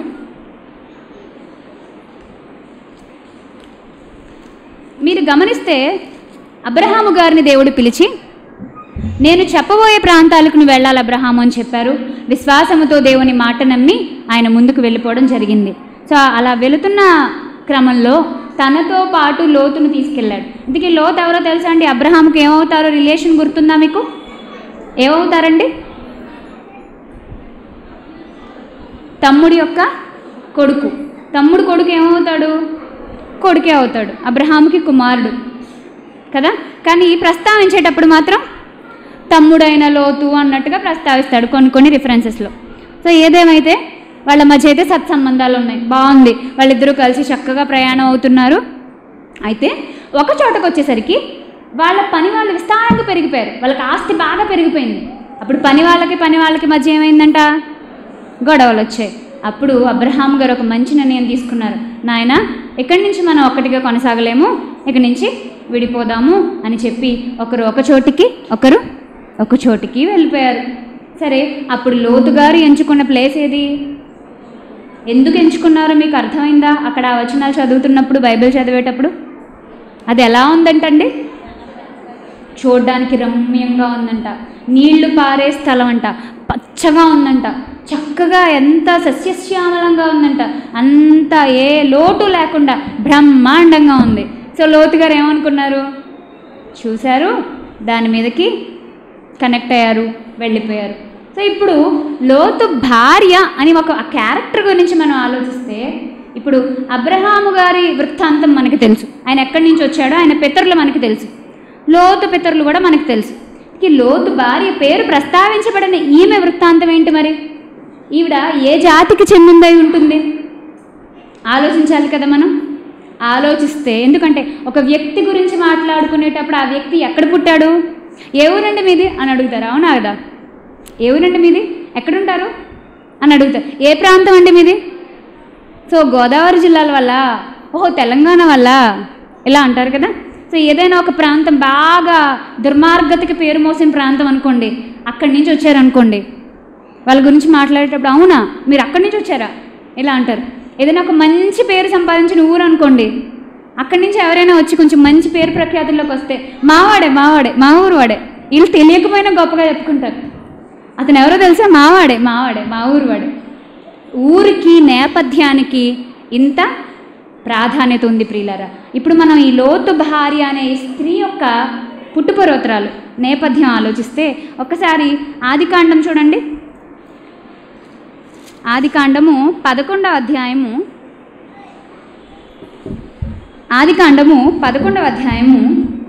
మీరు గమనిస్తే అబ్రహాము గారిని దేవుడు పిలిచి, నేను చెప్పబోయే ప్రాంతాలకు నువ్వు వెళ్ళాలి అబ్రహాము అని చెప్పారు. విశ్వాసముతో దేవుని మాట నమ్మి ఆయన ముందుకు వెళ్ళిపోవడం జరిగింది. సో అలా వెళుతున్న క్రమంలో తనతో పాటు లోతును తీసుకెళ్ళాడు. ఇందుకే లోతు ఎవరో తెలుసా అండి? అబ్రహాముకి ఏమవుతారో రిలేషన్ గుర్తుందా మీకు? ఏమవుతారండి? తమ్ముడి యొక్క కొడుకు. తమ్ముడు కొడుకు ఏమవుతాడు? కొడుకే అవుతాడు. అబ్రహాముకి కుమారుడు కదా. కానీ ప్రస్తావించేటప్పుడు మాత్రం తమ్ముడైన లోతు అన్నట్టుగా ప్రస్తావిస్తాడు కొన్ని కొన్ని రిఫరెన్సెస్లో. సో ఏదేమైతే వాళ్ళ మధ్య అయితే సత్సంబంధాలు ఉన్నాయి, బాగుంది. వాళ్ళిద్దరూ కలిసి చక్కగా ప్రయాణం అవుతున్నారు. అయితే ఒక చోటకు వచ్చేసరికి వాళ్ళ పని వాళ్ళు విస్తారంగా పెరిగిపోయారు, వాళ్ళకి ఆస్తి బాగా పెరిగిపోయింది. అప్పుడు పని వాళ్ళకి పని వాళ్ళకి మధ్య ఏమైందంట, గొడవలు వచ్చాయి. అప్పుడు అబ్రహాం గారు ఒక మంచి నిర్ణయం తీసుకున్నారు. నాయన, ఇక్కడి నుంచి మనం ఒక్కటిగా కొనసాగలేము, ఇక్కడి నుంచి విడిపోదాము అని చెప్పి ఒకరు ఒక చోటికి ఒకరు ఒక చోటికి వెళ్ళిపోయారు. సరే, అప్పుడు లోతు గారు ఎంచుకున్న ప్లేస్ ఏది? ఎందుకు ఎంచుకున్నారో మీకు అర్థమైందా? అక్కడ వచనాలు చదువుతున్నప్పుడు, బైబిల్ చదివేటప్పుడు అది ఎలా ఉందంటండి, చూడ్డానికి రమ్యంగా ఉందంట, నీళ్లు పారే స్థలం అంట, పచ్చగా ఉందంట, చక్కగా ఎంత సస్యశ్యామలంగా ఉందంట, అంత ఏ లోటు లేకుండా బ్రహ్మాండంగా ఉంది. సో లోతు గారు ఏమనుకున్నారు, చూశారు, దాని మీదకి కనెక్ట్ అయ్యారు, వెళ్ళిపోయారు. సో ఇప్పుడు లోతు భార్య అని ఒక క్యారెక్టర్ గురించి మనం ఆలోచిస్తే, ఇప్పుడు అబ్రహాము గారి వృత్తాంతం మనకి తెలుసు, ఆయన ఎక్కడి నుంచి వచ్చాడో ఆయన పితరులు మనకి తెలుసు, లోతు పితరులు కూడా మనకు తెలుసు. ఈ లోతు భార్య పేరు ప్రస్తావించబడిన ఈమె వృత్తాంతం ఏంటి మరి? ఈవిడ ఏ జాతికి చెందిందై ఉంటుంది? ఆలోచించాలి కదా మనం. ఆలోచిస్తే, ఎందుకంటే ఒక వ్యక్తి గురించి మాట్లాడుకునేటప్పుడు ఆ వ్యక్తి ఎక్కడ పుట్టాడు, ఏ ఊరండి మీది అని అడుగుతారు, అవునా కదా? ఏ ఊరండి మీది, ఎక్కడుంటారు అని అడుగుతారు. ఏ ప్రాంతం అండి మీది? సో గోదావరి జిల్లాల వల్ల, ఓహో తెలంగాణ వల్ల ఇలా అంటారు కదా. సో ఏదైనా ఒక ప్రాంతం బాగా దుర్మార్గతకి పేరు మోసిన ప్రాంతం అనుకోండి, అక్కడి నుంచి వచ్చారనుకోండి, వాళ్ళ గురించి మాట్లాడేటప్పుడు అవునా మీరు అక్కడి నుంచి వచ్చారా ఇలా అంటారు. ఏదైనా ఒక మంచి పేరు సంపాదించిన ఊరు అనుకోండి, అక్కడి నుంచి ఎవరైనా వచ్చి కొంచెం మంచి పేరు ప్రఖ్యాతుల్లోకి వస్తే మావాడే మావాడే మా ఊరు వాడే, వీళ్ళు తెలియకపోయినా గొప్పగా చెప్పుకుంటారు. అతను ఎవరో తెలుసా, మావాడే మావాడే మా ఊరు వాడే. ఊరికి నేపథ్యానికి ఇంత ప్రాధాన్యత ఉంది ప్రియులారా. ఇప్పుడు మనం ఈ లోతు భార్య అనే స్త్రీ యొక్క పుట్టుపరోత్తరాలు నేపథ్యం ఆలోచిస్తే, ఒక్కసారి ఆదికాండం చూడండి. ఆదికాండము పదకొండవ అధ్యాయము ఆదికాండము పదకొండవ అధ్యాయము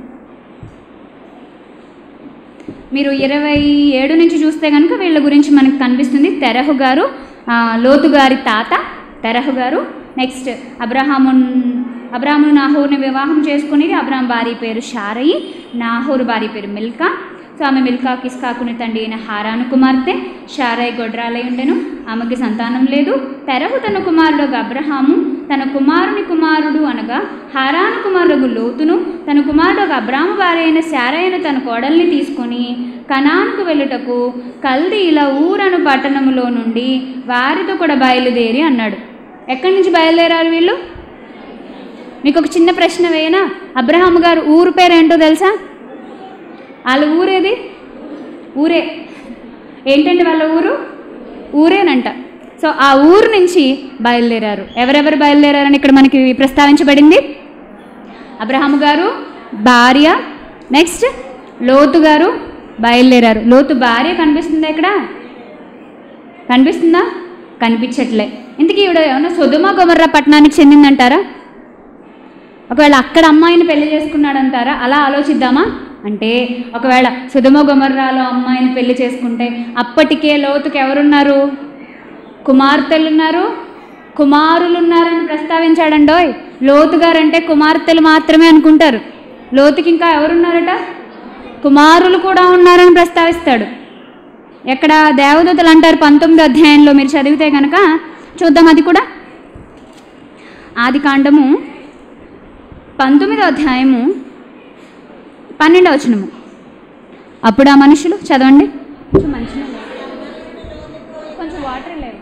మీరు ఇరవై ఏడు నుంచి చూస్తే కనుక వీళ్ళ గురించి మనకు కనిపిస్తుంది. తెరహు గారు, లోతు గారి తాత తెరహు గారు. నెక్స్ట్ అబ్రహాము అబ్రాహామును నాహోరుని వివాహం చేసుకునేది. అబ్రాహాం భార్య పేరు షారయి, నాహోరు భార్య పేరు మిల్కా. సో ఆమె మిల్కాకి ఇస్కాకుని తండ్రి అయిన హారాను కుమార్తె. షారయి గొడ్రాలై ఉండెను, ఆమెకి సంతానం లేదు. తెరహు తన కుమారుడు అబ్రహాము తన కుమారుని కుమారుడు అనగా హారాను కుమారుడు లోతును, తన కుమారుడు అబ్రాహాము భార్య అయిన శారయిను తన కోడల్ని తీసుకొని కనానుకు వెళ్ళుటకు కల్దీల ఊరను పట్టణములో నుండి వారితో కూడా బయలుదేరి అన్నాడు. ఎక్కడి నుంచి బయలుదేరారు వీళ్ళు? మీకు ఒక చిన్న ప్రశ్న వేయనా? అబ్రహాము గారు ఊరు పేరు ఏంటో తెలుసా? వాళ్ళ ఊరేది? ఊరే. ఏంటంటే వాళ్ళ ఊరు ఊరేనంట. సో ఆ ఊరు నుంచి బయలుదేరారు. ఎవరెవరు బయలుదేరారని ఇక్కడ మనకి ప్రస్తావించబడింది. అబ్రహాము గారు, భార్య, నెక్స్ట్ లోతు గారు బయలుదేరారు. లోతు భార్య కనిపిస్తుందా ఇక్కడ? కనిపిస్తుందా? కనిపించట్లే. ఇంతకీ ఈవిడ ఏమన్నా సొదొమ గొమొర్రా పట్టణానికి చెందిందంటారా? ఒకవేళ అక్కడ అమ్మాయిని పెళ్లి చేసుకున్నాడంటారా? అలా ఆలోచిద్దామా? అంటే ఒకవేళ సొదొమ గొమొర్రాలో అమ్మాయిని పెళ్లి చేసుకుంటే అప్పటికే లోతుకి ఎవరున్నారు? కుమార్తెలు ఉన్నారు, కుమారులు ఉన్నారని ప్రస్తావించాడండోయ్. లోతు గారంటే కుమార్తెలు మాత్రమే అనుకుంటారు. లోతుకి ఇంకా ఎవరున్నారట? కుమారులు కూడా ఉన్నారని ప్రస్తావిస్తాడు. ఎక్కడ? దేవదూతలు అంటారు పంతొమ్మిదో అధ్యాయంలో. మీరు చదివితే కనుక చూద్దాం. అది కూడా ఆదికాండము పంతొమ్మిదో అధ్యాయము పన్నెండవ వచనము. అప్పుడు ఆ మనుషులు, చదవండి. కొంచెం మంచిగా కొంచెం వాటర్ లేవు,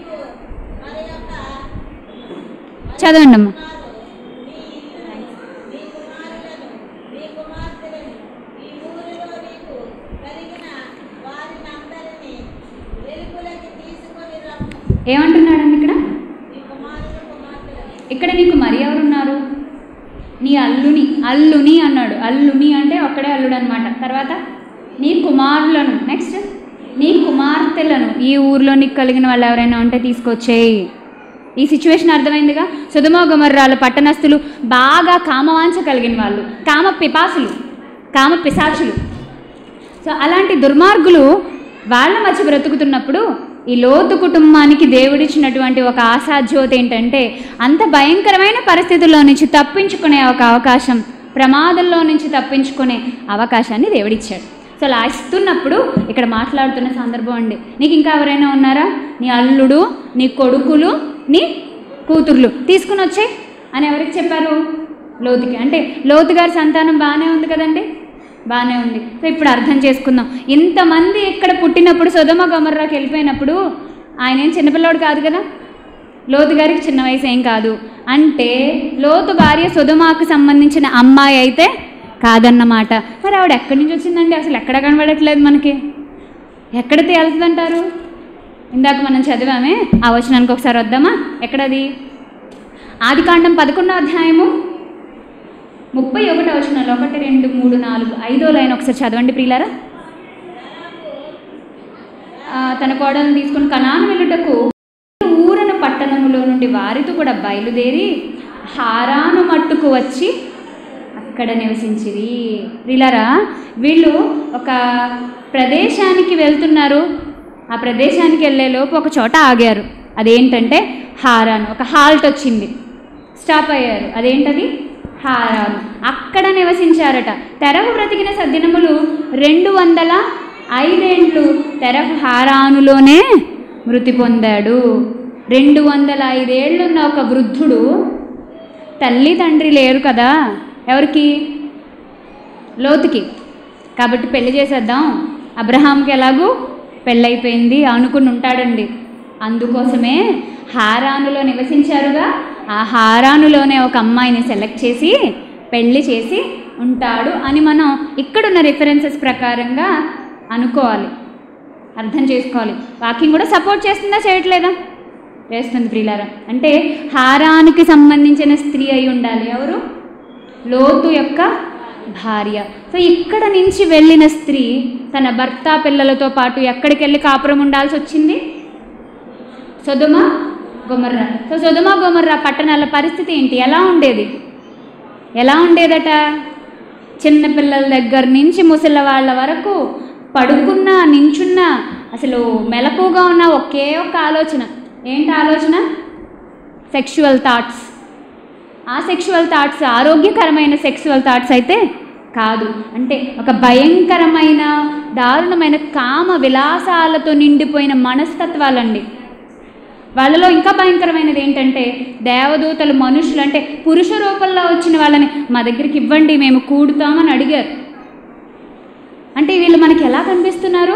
చదవండి అమ్మా. ఏమంటున్నాడండి ఇక్కడ? ఇక్కడ నీకు మరి ఎవరున్నారు? నీ అల్లుని. అల్లుని అన్నాడు. అల్లుని అంటే ఒక్కడే అల్లుడు అనమాట. తర్వాత నీ కుమారులను, నెక్స్ట్ నీ కుమార్తెలను, ఈ ఊర్లో నీకు కలిగిన వాళ్ళు ఎవరైనా ఉంటే తీసుకొచ్చేయి. ఈ సిచ్యువేషన్ అర్థమైందిగా. సొదొమ గొమొర్రాల పట్టణస్థులు బాగా కామవాంఛ కలిగిన వాళ్ళు, కామ పిపాసులు, కామ పిశాచులు. సో అలాంటి దుర్మార్గులు వాళ్ళ మధ్య బ్రతుకుతున్నప్పుడు ఈ లోతు కుటుంబానికి దేవుడిచ్చినటువంటి ఒక ఆశాజ్యోతి ఏంటంటే అంత భయంకరమైన పరిస్థితుల్లో నుంచి తప్పించుకునే ఒక అవకాశం, ప్రమాదంలో నుంచి తప్పించుకునే అవకాశాన్ని దేవుడిచ్చాడు. సో అలా ఇస్తున్నప్పుడు ఇక్కడ మాట్లాడుతున్న సందర్భం అండి, నీకు ఇంకా ఎవరైనా ఉన్నారా, నీ అల్లుడు, నీ కొడుకులు, నీ కూతుర్లు తీసుకుని వచ్చే అని ఎవరికి చెప్పారు? లోతుకి. అంటే లోతు గారి సంతానం బాగానే ఉంది కదండి, బాగానే ఉంది. సో ఇప్పుడు అర్థం చేసుకుందాం, ఇంతమంది ఇక్కడ పుట్టినప్పుడు సొదొమ గొమొర్రాకి వెళ్ళిపోయినప్పుడు ఆయన ఏం చిన్నపిల్లోడు కాదు కదా, లోతు గారికి చిన్న వయసు ఏం కాదు. అంటే లోతు భార్య సొదొమకు సంబంధించిన అమ్మాయి అయితే కాదన్నమాట. మరి ఆవిడ ఎక్కడి నుంచి వచ్చిందండి, అసలు ఎక్కడ కనబడట్లేదు మనకి, ఎక్కడ తేలుతుందంటారు? ఇందాక మనం చదివామే, ఆ వచనానికి ఒకసారి వద్దామా? ఎక్కడది? ఆదికాండం పదకొండో అధ్యాయము ముప్పై ఒకటో వచనాలు, ఒకటి రెండు మూడు నాలుగు ఐదో లైన్ ఒకసారి చదవండి ప్రియులారా. తన కోడలను తీసుకుని కనాను వెళ్ళుటకు ఊరన పట్టణములో నుండి వారితో కూడా బయలుదేరి హారాను మట్టుకు వచ్చి అక్కడ నివసించిరి. ప్రియులారా, వీళ్ళు ఒక ప్రదేశానికి వెళ్తున్నారు. ఆ ప్రదేశానికి వెళ్ళేలోపు ఒక చోట ఆగారు. అదేంటంటే హారాను. ఒక హాల్ట్ వచ్చింది, స్టాప్ అయ్యారు. అదేంటది? హారాను. అక్కడ నివసించారట. తెరహు బ్రతికిన సద్దినములు రెండు వందల ఐదేండ్లు తెరహు హారానులోనే మృతి పొందాడు. రెండు వందల ఐదేళ్లున్న ఒక వృద్ధుడు, తల్లి తండ్రి లేరు కదా ఎవరికి? లోతుకి. కాబట్టి పెళ్లి చేసేద్దాం, అబ్రహాంకి ఎలాగూ పెళ్ళైపోయింది అనుకుని ఉంటాడండి. అందుకోసమే హారానులో నివసించారుగా, ఆ హారానులోనే ఒక అమ్మాయిని సెలెక్ట్ చేసి పెళ్లి చేసి ఉంటాడు అని మనం ఇక్కడున్న రిఫరెన్సెస్ ప్రకారంగా అనుకోవాలి, అర్థం చేసుకోవాలి. వాక్యం కూడా సపోర్ట్ చేస్తుందా, చేయట్లేదా? చేస్తుంది ప్రియులారా. అంటే హారానికి సంబంధించిన స్త్రీ అయి ఉండాలి. ఎవరు? లోతు యొక్క భార్య. సో ఇక్కడ నుంచి వెళ్ళిన స్త్రీ తన భర్త పిల్లలతో పాటు ఎక్కడికి వెళ్ళి కాపురం ఉండాల్సి వచ్చింది? సొదొమ గొమొర్రా. సో సొదొమ గొమొర్రా పట్టణాల పరిస్థితి ఏంటి, ఎలా ఉండేది? ఎలా ఉండేదట? చిన్నపిల్లల దగ్గర నుంచి ముసలి వాళ్ళ వరకు పడుకున్నా నించున్నా అసలు మెలకుగా ఉన్న ఒకే ఒక ఆలోచన. ఏంటి ఆలోచన? Sexual thoughts. ఆ సెక్షువల్ థాట్స్ ఆరోగ్యకరమైన సెక్షువల్ థాట్స్ అయితే కాదు. అంటే ఒక భయంకరమైన దారుణమైన కామ విలాసాలతో నిండిపోయిన మనస్తత్వాలండి వాళ్ళలో. ఇంకా భయంకరమైనది ఏంటంటే దేవదూతలు మనుషులు అంటే పురుష రూపంలో వచ్చిన వాళ్ళని మా దగ్గరికి ఇవ్వండి, మేము కూడుతామని అడిగారు. అంటే వీళ్ళు మనకి ఎలా కనిపిస్తున్నారు?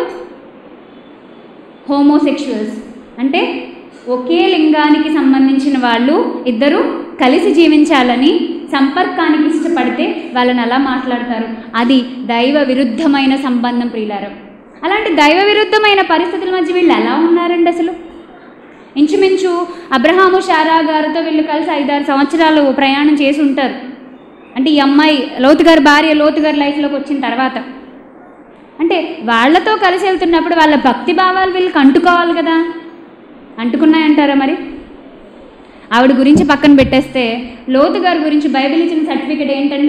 హోమోసెక్షువల్స్. అంటే ఒకే లింగానికి సంబంధించిన వాళ్ళు ఇద్దరు కలిసి జీవించాలని సంపర్కానికి ఇష్టపడితే వాళ్ళని అలా మాట్లాడతారు. అది దైవ విరుద్ధమైన సంబంధం ప్రియులారా. అలాంటి దైవ విరుద్ధమైన పరిస్థితుల మధ్య వీళ్ళు ఎలా ఉన్నారండి అసలు? ఇంచుమించు అబ్రహాము శారా గారితో వీళ్ళు కలిసి ఐదారు సంవత్సరాలు ప్రయాణం చేసి ఉంటారు. అంటే ఈ అమ్మాయి లోతు గారి భార్య లోతు గారి లైఫ్లోకి వచ్చిన తర్వాత. అంటే వాళ్ళతో కలిసి వెళ్తున్నప్పుడు వాళ్ళ భక్తి భావాలు వీళ్ళకి అంటుకోవాలి కదా. అంటుకున్నాయంటారా మరి? ఆవిడ గురించి పక్కన పెట్టేస్తే లోతు గారి గురించి బైబిల్ ఇచ్చిన సర్టిఫికెట్ ఏంటండి?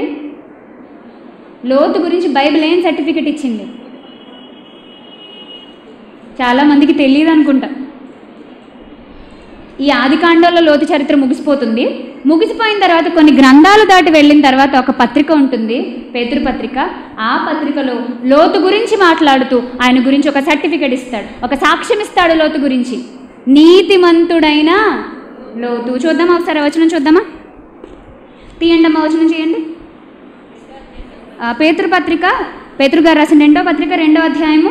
లోతు గురించి బైబిల్ ఏం సర్టిఫికెట్ ఇచ్చింది? చాలామందికి తెలియదు అనుకుంటా. ఈ ఆదికాండంలో లోతు చరిత్ర ముగిసిపోతుంది. ముగిసిపోయిన తర్వాత కొన్ని గ్రంథాలు దాటి వెళ్ళిన తర్వాత ఒక పత్రిక ఉంటుంది, పేతురు పత్రిక. ఆ పత్రికలో లోతు గురించి మాట్లాడుతూ ఆయన గురించి ఒక సర్టిఫికెట్ ఇస్తాడు, ఒక సాక్ష్యం ఇస్తాడు లోతు గురించి. నీతిమంతుడైన లోతు. చూద్దామా ఒకసారి వచనం చూద్దామా? తీయండి అమ్మ, వచనం చేయండి. పేతురు పత్రిక, పేతురు గారు రాసిన రెండో పత్రిక రెండో అధ్యాయము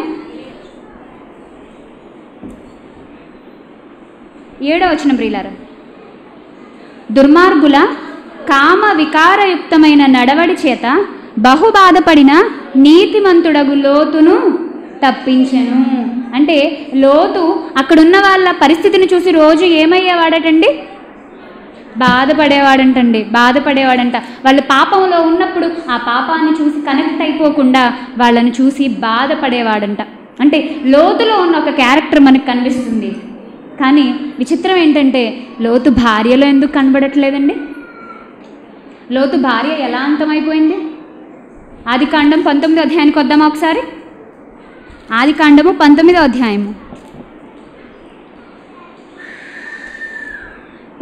ఏడో వచనం ప్రియులారా. దుర్మార్గుల కామ వికారయుక్తమైన నడవడి చేత బహు బాధపడిన నీతిమంతుడగు లోతును తప్పించెను. అంటే లోతు అక్కడున్న వాళ్ళ పరిస్థితిని చూసి రోజు ఏమయ్యేవాడటండి? బాధపడేవాడంటండి, బాధపడేవాడంట. వాళ్ళు పాపంలో ఉన్నప్పుడు ఆ పాపాన్ని చూసి కనెక్ట్ అయిపోకుండా వాళ్ళని చూసి బాధపడేవాడంట. అంటే లోతులో ఉన్న ఒక క్యారెక్టర్ మనకు కనిపిస్తుంది. కానీ విచిత్రం ఏంటంటే లోతు భార్యలో ఎందుకు కనబడట్లేదండి? లోతు భార్య ఎలా అంతమైపోయింది? ఆదికాండం పంతొమ్మిదో అధ్యాయానికి వద్దామా ఒకసారి? ఆదికాండము పంతొమ్మిదో అధ్యాయము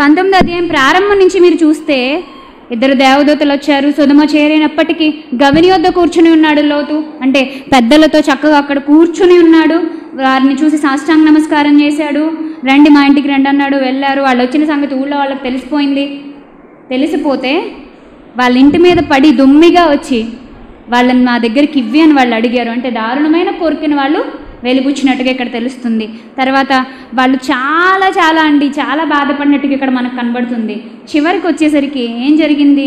పంతొమ్మిది అధ్యాయం ప్రారంభం నుంచి మీరు చూస్తే ఇద్దరు దేవదూతలు వచ్చారు, సొదొమ చేరినప్పటికీ గవిని వద్ద కూర్చుని ఉన్నాడు లోతు. అంటే పెద్దలతో చక్కగా అక్కడ కూర్చుని ఉన్నాడు. వారిని చూసి సాష్టాంగ నమస్కారం చేశాడు. రండి మా ఇంటికి రండి అన్నాడు. వెళ్ళారు. వాళ్ళు వచ్చిన సంగతి ఊళ్ళో వాళ్ళకి తెలిసిపోయింది. తెలిసిపోతే వాళ్ళ ఇంటి మీద పడి దుమ్మిగా వచ్చి వాళ్ళని మా దగ్గరికి ఇవ్వి అని వాళ్ళు అడిగారు. అంటే దారుణమైన కోరికను వాళ్ళు వెలిబుచ్చినట్టుగా ఇక్కడ తెలుస్తుంది. తర్వాత వాళ్ళు చాలా చాలా అండి చాలా బాధపడినట్టుగా ఇక్కడ మనకు కనబడుతుంది. చివరికి వచ్చేసరికి ఏం జరిగింది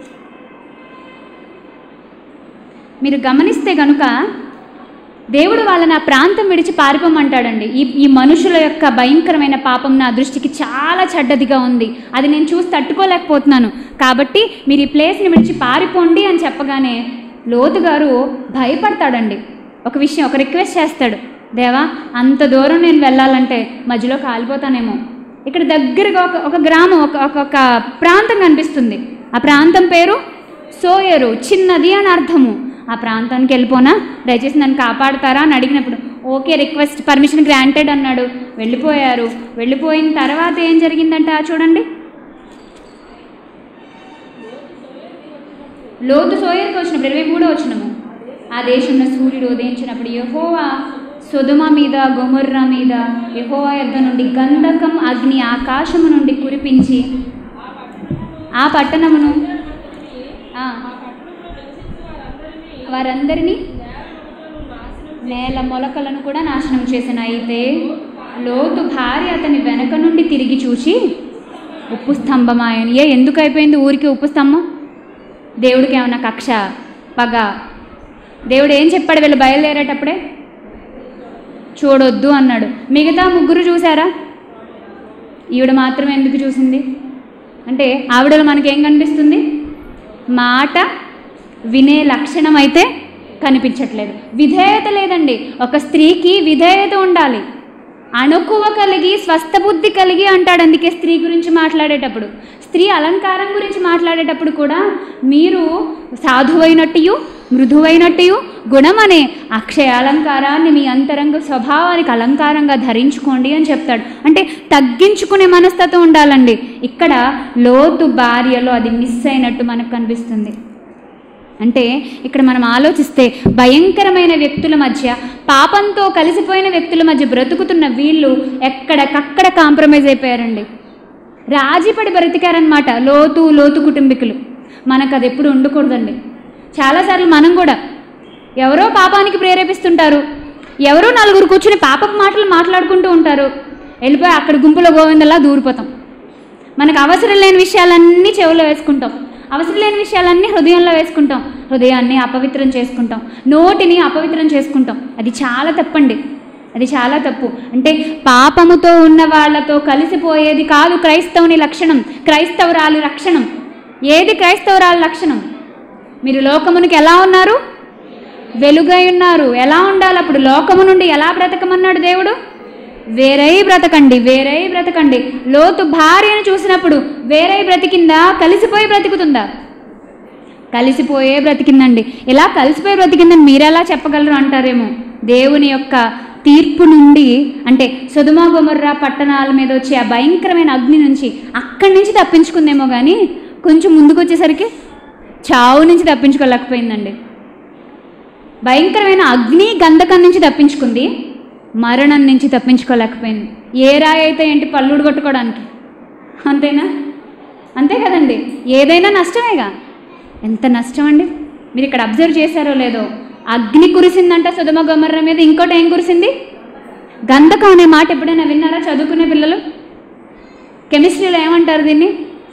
మీరు గమనిస్తే కనుక దేవుడు వాళ్ళని ఆ ప్రాంతం విడిచి పారిపోమంటాడండి. ఈ ఈ మనుషుల యొక్క భయంకరమైన పాపం నా దృష్టికి చాలా చెడ్డదిగా ఉంది, అది నేను చూసి తట్టుకోలేకపోతున్నాను, కాబట్టి మీరు ఈ ప్లేస్ని విడిచి పారిపోండి అని చెప్పగానే లోతు గారు భయపడతాడండి. ఒక విషయం ఒక రిక్వెస్ట్ చేస్తాడు, దేవా అంత దూరం నేను వెళ్ళాలంటే మధ్యలో కాలిపోతానేమో. ఇక్కడ దగ్గరగా ఒక ఒక గ్రామం ఒక ఒక ప్రాంతం కనిపిస్తుంది. ఆ ప్రాంతం పేరు సోయరు, చిన్నది అని అర్థము. ఆ ప్రాంతానికి వెళ్ళిపోనా, దయచేసి నన్ను కాపాడుతారా అని అడిగినప్పుడు ఓకే రిక్వెస్ట్ పర్మిషన్ గ్రాంటెడ్ అన్నాడు. వెళ్ళిపోయారు. వెళ్ళిపోయిన తర్వాత ఏం జరిగిందంట చూడండి. లోతు సోయరుకి వచ్చినప్పుడు ఇరవై మూడో వచ్చినము ఆ దేశంలో సూర్యుడు ఉదయించినప్పుడు యెహోవా సొదొమ మీద గొమొర్రా మీద యెహోవా యొద్ద నుండి గంధకం అగ్ని ఆకాశము నుండి కురిపించి ఆ పట్టణమును వారందరినీ నేల మొలకలను కూడా నాశనం చేసిన. అయితే లోతు భార్య అతని వెనక నుండి తిరిగి చూసి ఉప్పు స్తంభమాయని. ఏ ఎందుకు అయిపోయింది ఊరికి ఉప్పు స్తంభం? దేవుడికి ఏమన్నా కక్ష పగ? దేవుడు ఏం చెప్పాడు వీళ్ళు బయలుదేరేటప్పుడే? చూడొద్దు అన్నాడు. మిగతా ముగ్గురు చూసారా? ఈవిడ మాత్రమే ఎందుకు చూసింది అంటే ఆవిడలో మనకేం కనిపిస్తుంది? మాట వినే లక్షణం అయితే కనిపించట్లేదు. విధేయత లేదండి. ఒక స్త్రీకి విధేయత ఉండాలి, అణుకువ కలిగి స్వస్థ బుద్ధి కలిగి అంటాడు. అందుకే స్త్రీ గురించి మాట్లాడేటప్పుడు, స్త్రీ అలంకారం గురించి మాట్లాడేటప్పుడు కూడా మీరు సాధువైనట్టు మృదువైనట్టు గుణం అనే అక్షయ అలంకారాన్ని మీ అంతరంగ స్వభావానికి అలంకారంగా ధరించుకోండి అని చెప్తాడు. అంటే తగ్గించుకునే మనస్తత్వం ఉండాలండి. ఇక్కడ లోతు భార్యలో అది మిస్ అయినట్టు మనకు కనిపిస్తుంది. అంటే ఇక్కడ మనం ఆలోచిస్తే భయంకరమైన వ్యక్తుల మధ్య, పాపంతో కలిసిపోయిన వ్యక్తుల మధ్య బ్రతుకుతున్న వీళ్ళు ఎక్కడికక్కడ కాంప్రమైజ్ అయిపోయారండి. రాజీపడి బ్రతికారనమాట లోతు లోతు కుటుంబీకులు. మనకు అది ఎప్పుడు ఉండకూడదండి. చాలాసార్లు మనం కూడా ఎవరో పాపానికి ప్రేరేపిస్తుంటారు, ఎవరో నలుగురు కూర్చుని పాపపు మాటలు మాట్లాడుకుంటూ ఉంటారు, వెళ్ళిపోయి అక్కడ గుంపులో గోవిందలా దూరిపోతాం. మనకు అవసరం లేని విషయాలన్నీ చెవులో వేసుకుంటాం, అవసరం లేని విషయాలన్నీ హృదయంలో వేసుకుంటాం, హృదయాన్ని అపవిత్రం చేసుకుంటాం, నోటిని అపవిత్రం చేసుకుంటాం. అది చాలా తప్పండి, అది చాలా తప్పు. అంటే పాపముతో ఉన్న వాళ్ళతో కలిసిపోయేది కాదు క్రైస్తవుని లక్షణం, క్రైస్తవురాలి లక్షణం. ఏది క్రైస్తవురాలి లక్షణం? మీరు లోకమునికి ఎలా ఉన్నారు? వెలుగై ఉన్నారు. ఎలా ఉండాలి అప్పుడు? లోకము నుండి ఎలా బ్రతకమన్నాడు దేవుడు? వేరై బ్రతకండి, వేరై బ్రతకండి. లోతు భార్యను చూసినప్పుడు వేరై బ్రతికిందా, కలిసిపోయి బ్రతుకుతుందా? కలిసిపోయే బ్రతికిందండి. ఇలా కలిసిపోయి బ్రతికిందని మీరెలా చెప్పగలరు అంటారేమో. దేవుని యొక్క తీర్పు నుండి, అంటే సొదొమ గొమొర్రా పట్టణాల మీద వచ్చే ఆ భయంకరమైన అగ్ని నుంచి అక్కడి నుంచి తప్పించుకుందేమో కానీ కొంచెం ముందుకు వచ్చేసరికి చావు నుంచి తప్పించుకోలేకపోయిందండి. భయంకరమైన అగ్ని గంధకం నుంచి తప్పించుకుంది, మరణం నుంచి తప్పించుకోలేకపోయింది. ఏ రాయి అయితే ఏంటి పళ్ళుడు కొట్టుకోవడానికి, అంతేనా? అంతే కదండి. ఏదైనా నష్టమేగా. ఎంత నష్టం అండి. మీరు ఇక్కడ అబ్జర్వ్ చేశారో లేదో, అగ్ని కురిసిందంట సొదొమ గొమొర్రా మీద. ఇంకోటి ఏం కురిసింది? గంధకం అనే మాట ఎప్పుడైనా విన్నారా చదువుకునే పిల్లలు? కెమిస్ట్రీలో ఏమంటారు దీన్ని?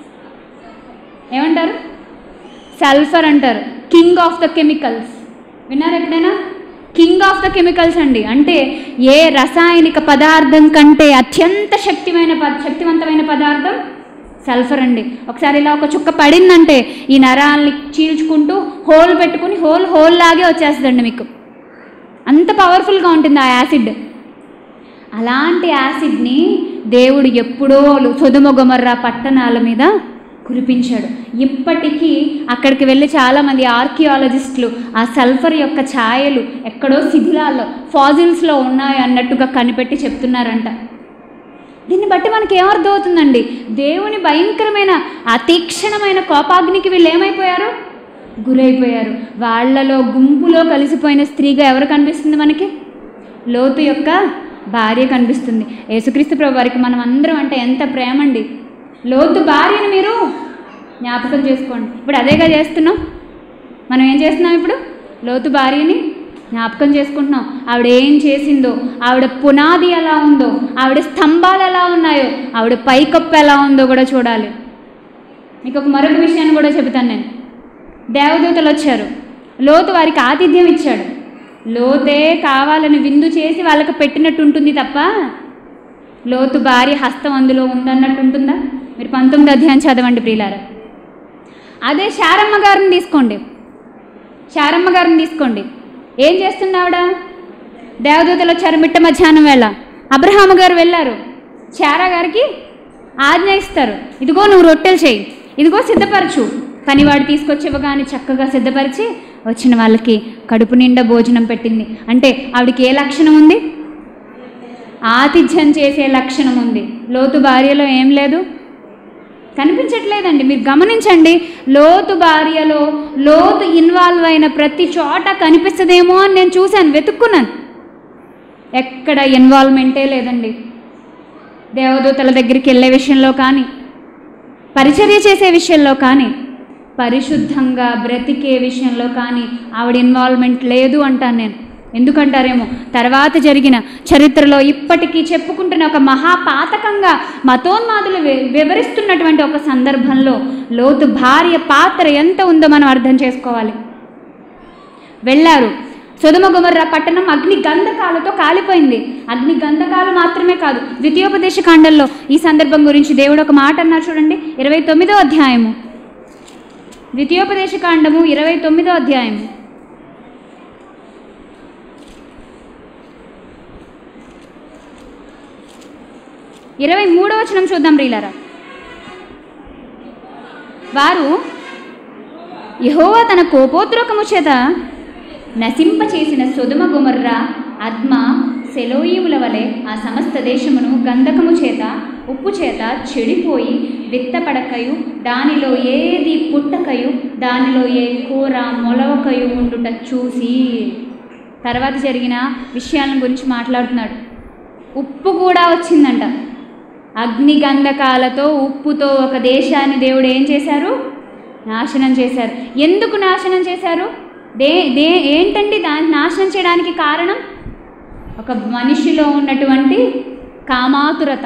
ఏమంటారు? సల్ఫర్ అంటారు. King of the chemicals. విన్నారా ఎప్పుడైనా? కింగ్ ఆఫ్ ద కెమికల్స్ అండి. అంటే ఏ రసాయనిక పదార్థం కంటే అత్యంత శక్తిమైన శక్తివంతమైన పదార్థం సల్ఫర్ అండి. ఒకసారి ఇలా ఒక చుక్క పడిందంటే ఈ నరాల్ని చీల్చుకుంటూ హోల్ పెట్టుకుని హోల్ హోల్ లాగే వచ్చేస్తుందండి మీకు. అంత పవర్ఫుల్గా ఉంటుంది ఆ యాసిడ్. అలాంటి యాసిడ్ని దేవుడు ఎప్పుడో సొదొమ గొమొర్రా పట్టణాల మీద కురిపించాడు. ఇప్పటికీ అక్కడికి వెళ్ళి చాలామంది ఆర్కియాలజిస్టులు ఆ సల్ఫర్ యొక్క ఛాయలు ఎక్కడో శిథిలాల్లో ఫాజిల్స్లో ఉన్నాయి అన్నట్టుగా కనిపెట్టి చెప్తున్నారంట. దీన్ని బట్టి మనకి ఏమర్థం అవుతుందండి? దేవుని భయంకరమైన అతీక్షణమైన కోపాగ్నికి వీళ్ళు ఏమైపోయారు? గురైపోయారు. వాళ్ళలో గుంపులో కలిసిపోయిన స్త్రీగా ఎవరు కనిపిస్తుంది మనకి? లోతు యొక్క భార్య కనిపిస్తుంది. యేసుక్రీస్తు ప్రభు వారికి మనం అందరం అంటే ఎంత ప్రేమ అండి. లోతు భార్యని మీరు జ్ఞాపకం చేసుకోండి. ఇప్పుడు అదేగా చేస్తున్నాం. మనం ఏం చేస్తున్నాం? ఇప్పుడు లోతు భార్యని జ్ఞాపకం చేసుకుంటున్నాం. ఆవిడ ఏం చేసిందో, ఆవిడ పునాది ఎలా ఉందో, ఆవిడ స్తంభాలు ఎలా ఉన్నాయో, ఆవిడ పైకప్పు ఎలా ఉందో కూడా చూడాలి. మీకు ఒక మరొక విషయాన్ని కూడా చెబుతాను నేను. దేవదూతలు వచ్చారు, లోతు వారికి ఆతిథ్యం ఇచ్చాడు. లోతే కావాలని విందు చేసి వాళ్ళకి పెట్టినట్టు ఉంటుంది తప్ప లోతు భార్య హస్తం అందులో ఉందన్నట్టు ఉంటుందా? మీరు పంతొమ్మిది అధ్యాయం చదవండి ప్రియులారా. అదే శారమ్మ గారిని తీసుకోండి. శారమ్మ గారిని తీసుకోండి. ఏం చేస్తుంది ఆవిడ? దేవదూతలు వచ్చారు మిట్ట మధ్యాహ్నం వేళ. అబ్రహాము గారు వెళ్ళారు, శారా గారికి ఆజ్ఞ ఇస్తారు, ఇదిగో నువ్వు రొట్టెలు చేయి, ఇదిగో సిద్ధపరచు. కానీ వాడు తీసుకొచ్చి ఇవ్వగానే చక్కగా సిద్ధపరిచి వచ్చిన వాళ్ళకి కడుపు నిండా భోజనం పెట్టింది. అంటే ఆవిడకి ఏ లక్షణం ఉంది? ఆతిథ్యం చేసే లక్షణం ఉంది. లోతు భార్యలో ఏం లేదు, కనిపించట్లేదండి. మీరు గమనించండి, లోతు భార్యలో లోతు ఇన్వాల్వ్ అయిన ప్రతి చోట కనిపిస్తుందేమో అని నేను చూశాను, వెతుక్కున్నాను. ఎక్కడ ఇన్వాల్వ్మెంటే లేదండి. దేవదూతల దగ్గరికి వెళ్ళే విషయంలో కానీ, పరిచర్య చేసే విషయంలో కానీ, పరిశుద్ధంగా బ్రతికే విషయంలో కానీ ఆవిడ ఇన్వాల్వ్మెంట్ లేదు అంటాను నేను. ఎందుకంటారేమో, తర్వాత జరిగిన చరిత్రలో ఇప్పటికీ చెప్పుకుంటున్న ఒక మహాపాతకంగా మతోన్మాదులు వివరిస్తున్నటువంటి ఒక సందర్భంలో లోతు భార్య పాత్ర ఎంత ఉందో మనం అర్థం చేసుకోవాలి. వెళ్ళారు. సొదొమ గొమొర్రా పట్టణం అగ్ని గంధకాలతో కాలిపోయింది. అగ్ని గంధకాలు మాత్రమే కాదు, ద్వితీయోపదేశ కాండంలో ఈ సందర్భం గురించి దేవుడు ఒక మాట అన్నారు చూడండి. ఇరవై తొమ్మిదో అధ్యాయము, ద్వితీయోపదేశ కాండము ఇరవై తొమ్మిదో అధ్యాయము ఇరవై మూడో వచనం చూద్దాం ప్రియులారా. వారు యెహోవా తన కోపోద్రేకము చేత నశింపచేసిన సొదొమ గొమొర్రా అద్మ సెలోయిముల వలె ఆ సమస్త దేశమును గంధకము చేత ఉప్పు చేత చెడిపోయి విత్తపడకయు దానిలో ఏది పుట్టకయు దానిలో ఏ కూర మొలవకయు ఉండుట చూసి. తర్వాత జరిగిన విషయాల గురించి మాట్లాడుతున్నాడు. ఉప్పు కూడా వచ్చిందంట. అగ్ని గంధకాలతో ఉప్పుతో ఒక దేశాన్ని దేవుడు ఏం చేశారు? నాశనం చేశారు. ఎందుకు నాశనం చేశారు? దే దే ఏంటండి దాన్ని నాశనం చేయడానికి కారణం? ఒక మనిషిలో ఉన్నటువంటి కామాతురత,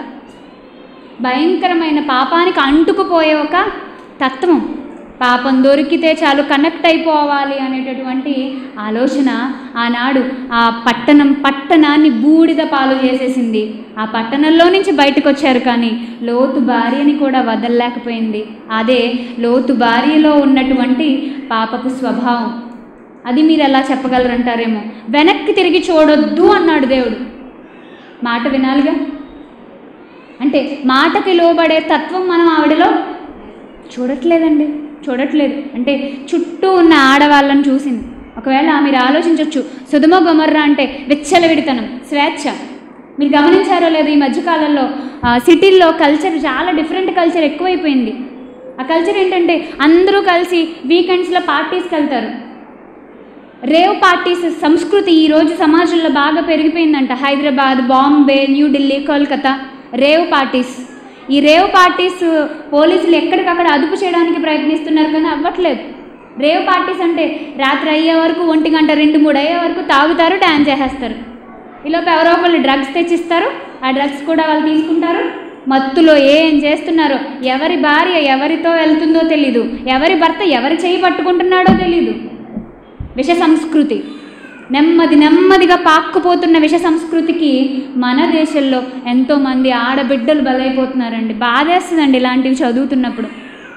భయంకరమైన పాపానికి అంటుకుపోయే ఒక తత్వం. పాపం దొరికితే చాలు కనెక్ట్ అయిపోవాలి అనేటటువంటి ఆలోచన ఆనాడు ఆ పట్టణం పట్టణాన్ని బూడిద పాలు చేసేసింది. ఆ పట్టణంలో నుంచి బయటకు వచ్చారు, కానీ లోతు భార్యని కూడా వదలలేకపోయింది. అదే లోతు భార్యలో ఉన్నటువంటి పాపపు స్వభావం. అది మీరు ఎలా చెప్పగలరంటారేమో. వెనక్కి తిరిగి చూడొద్దు అన్నాడు దేవుడు. మాట వినాలిగా. అంటే మాటకి లోబడే తత్వం మనం ఆవిడలో చూడట్లేదండి, చూడట్లేదు. అంటే చుట్టూ ఉన్న ఆడవాళ్ళని చూసింది. ఒకవేళ మీరు ఆలోచించవచ్చు, సొదొమ గొమొర్రా అంటే విచ్చలవిడితనం, స్వేచ్ఛ. మీరు గమనించారో లేదో, ఈ మధ్యకాలంలో సిటీల్లో కల్చర్ చాలా డిఫరెంట్ కల్చర్ ఎక్కువైపోయింది. ఆ కల్చర్ ఏంటంటే అందరూ కలిసి వీకెండ్స్లో పార్టీస్కి వెళ్తారు. రేవ్ పార్టీస్ సంస్కృతి ఈరోజు సమాజంలో బాగా పెరిగిపోయిందంట. Hyderabad, Bombay, New Delhi, Kolkata rave parties. ఈ రేవ్ పార్టీస్ పోలీసులు ఎక్కడికక్కడ అదుపు చేయడానికి ప్రయత్నిస్తున్నారు, కానీ అవ్వట్లేదు. రేవ్ పార్టీస్ అంటే రాత్రి అయ్యే వరకు, ఒంటి గంట రెండు మూడు అయ్యే వరకు తాగుతారు, డ్యాన్స్ చేసేస్తారు. ఈలోపు ఎవరో ఒకళ్ళు డ్రగ్స్ తెచ్చిస్తారు, ఆ డ్రగ్స్ కూడా వాళ్ళు తీసుకుంటారు. మత్తులో ఏం చేస్తున్నారో, ఎవరి భార్య ఎవరితో వెళ్తుందో తెలీదు, ఎవరి భర్త ఎవరి చేయి పట్టుకుంటున్నాడో తెలీదు. విష సంస్కృతి, నెమ్మది నెమ్మదిగా పాక్కుపోతున్న విష సంస్కృతికి మన దేశంలో ఎంతోమంది ఆడబిడ్డలు బలైపోతున్నారండి. బాధేస్తుందండి ఇలాంటివి చదువుతున్నప్పుడు.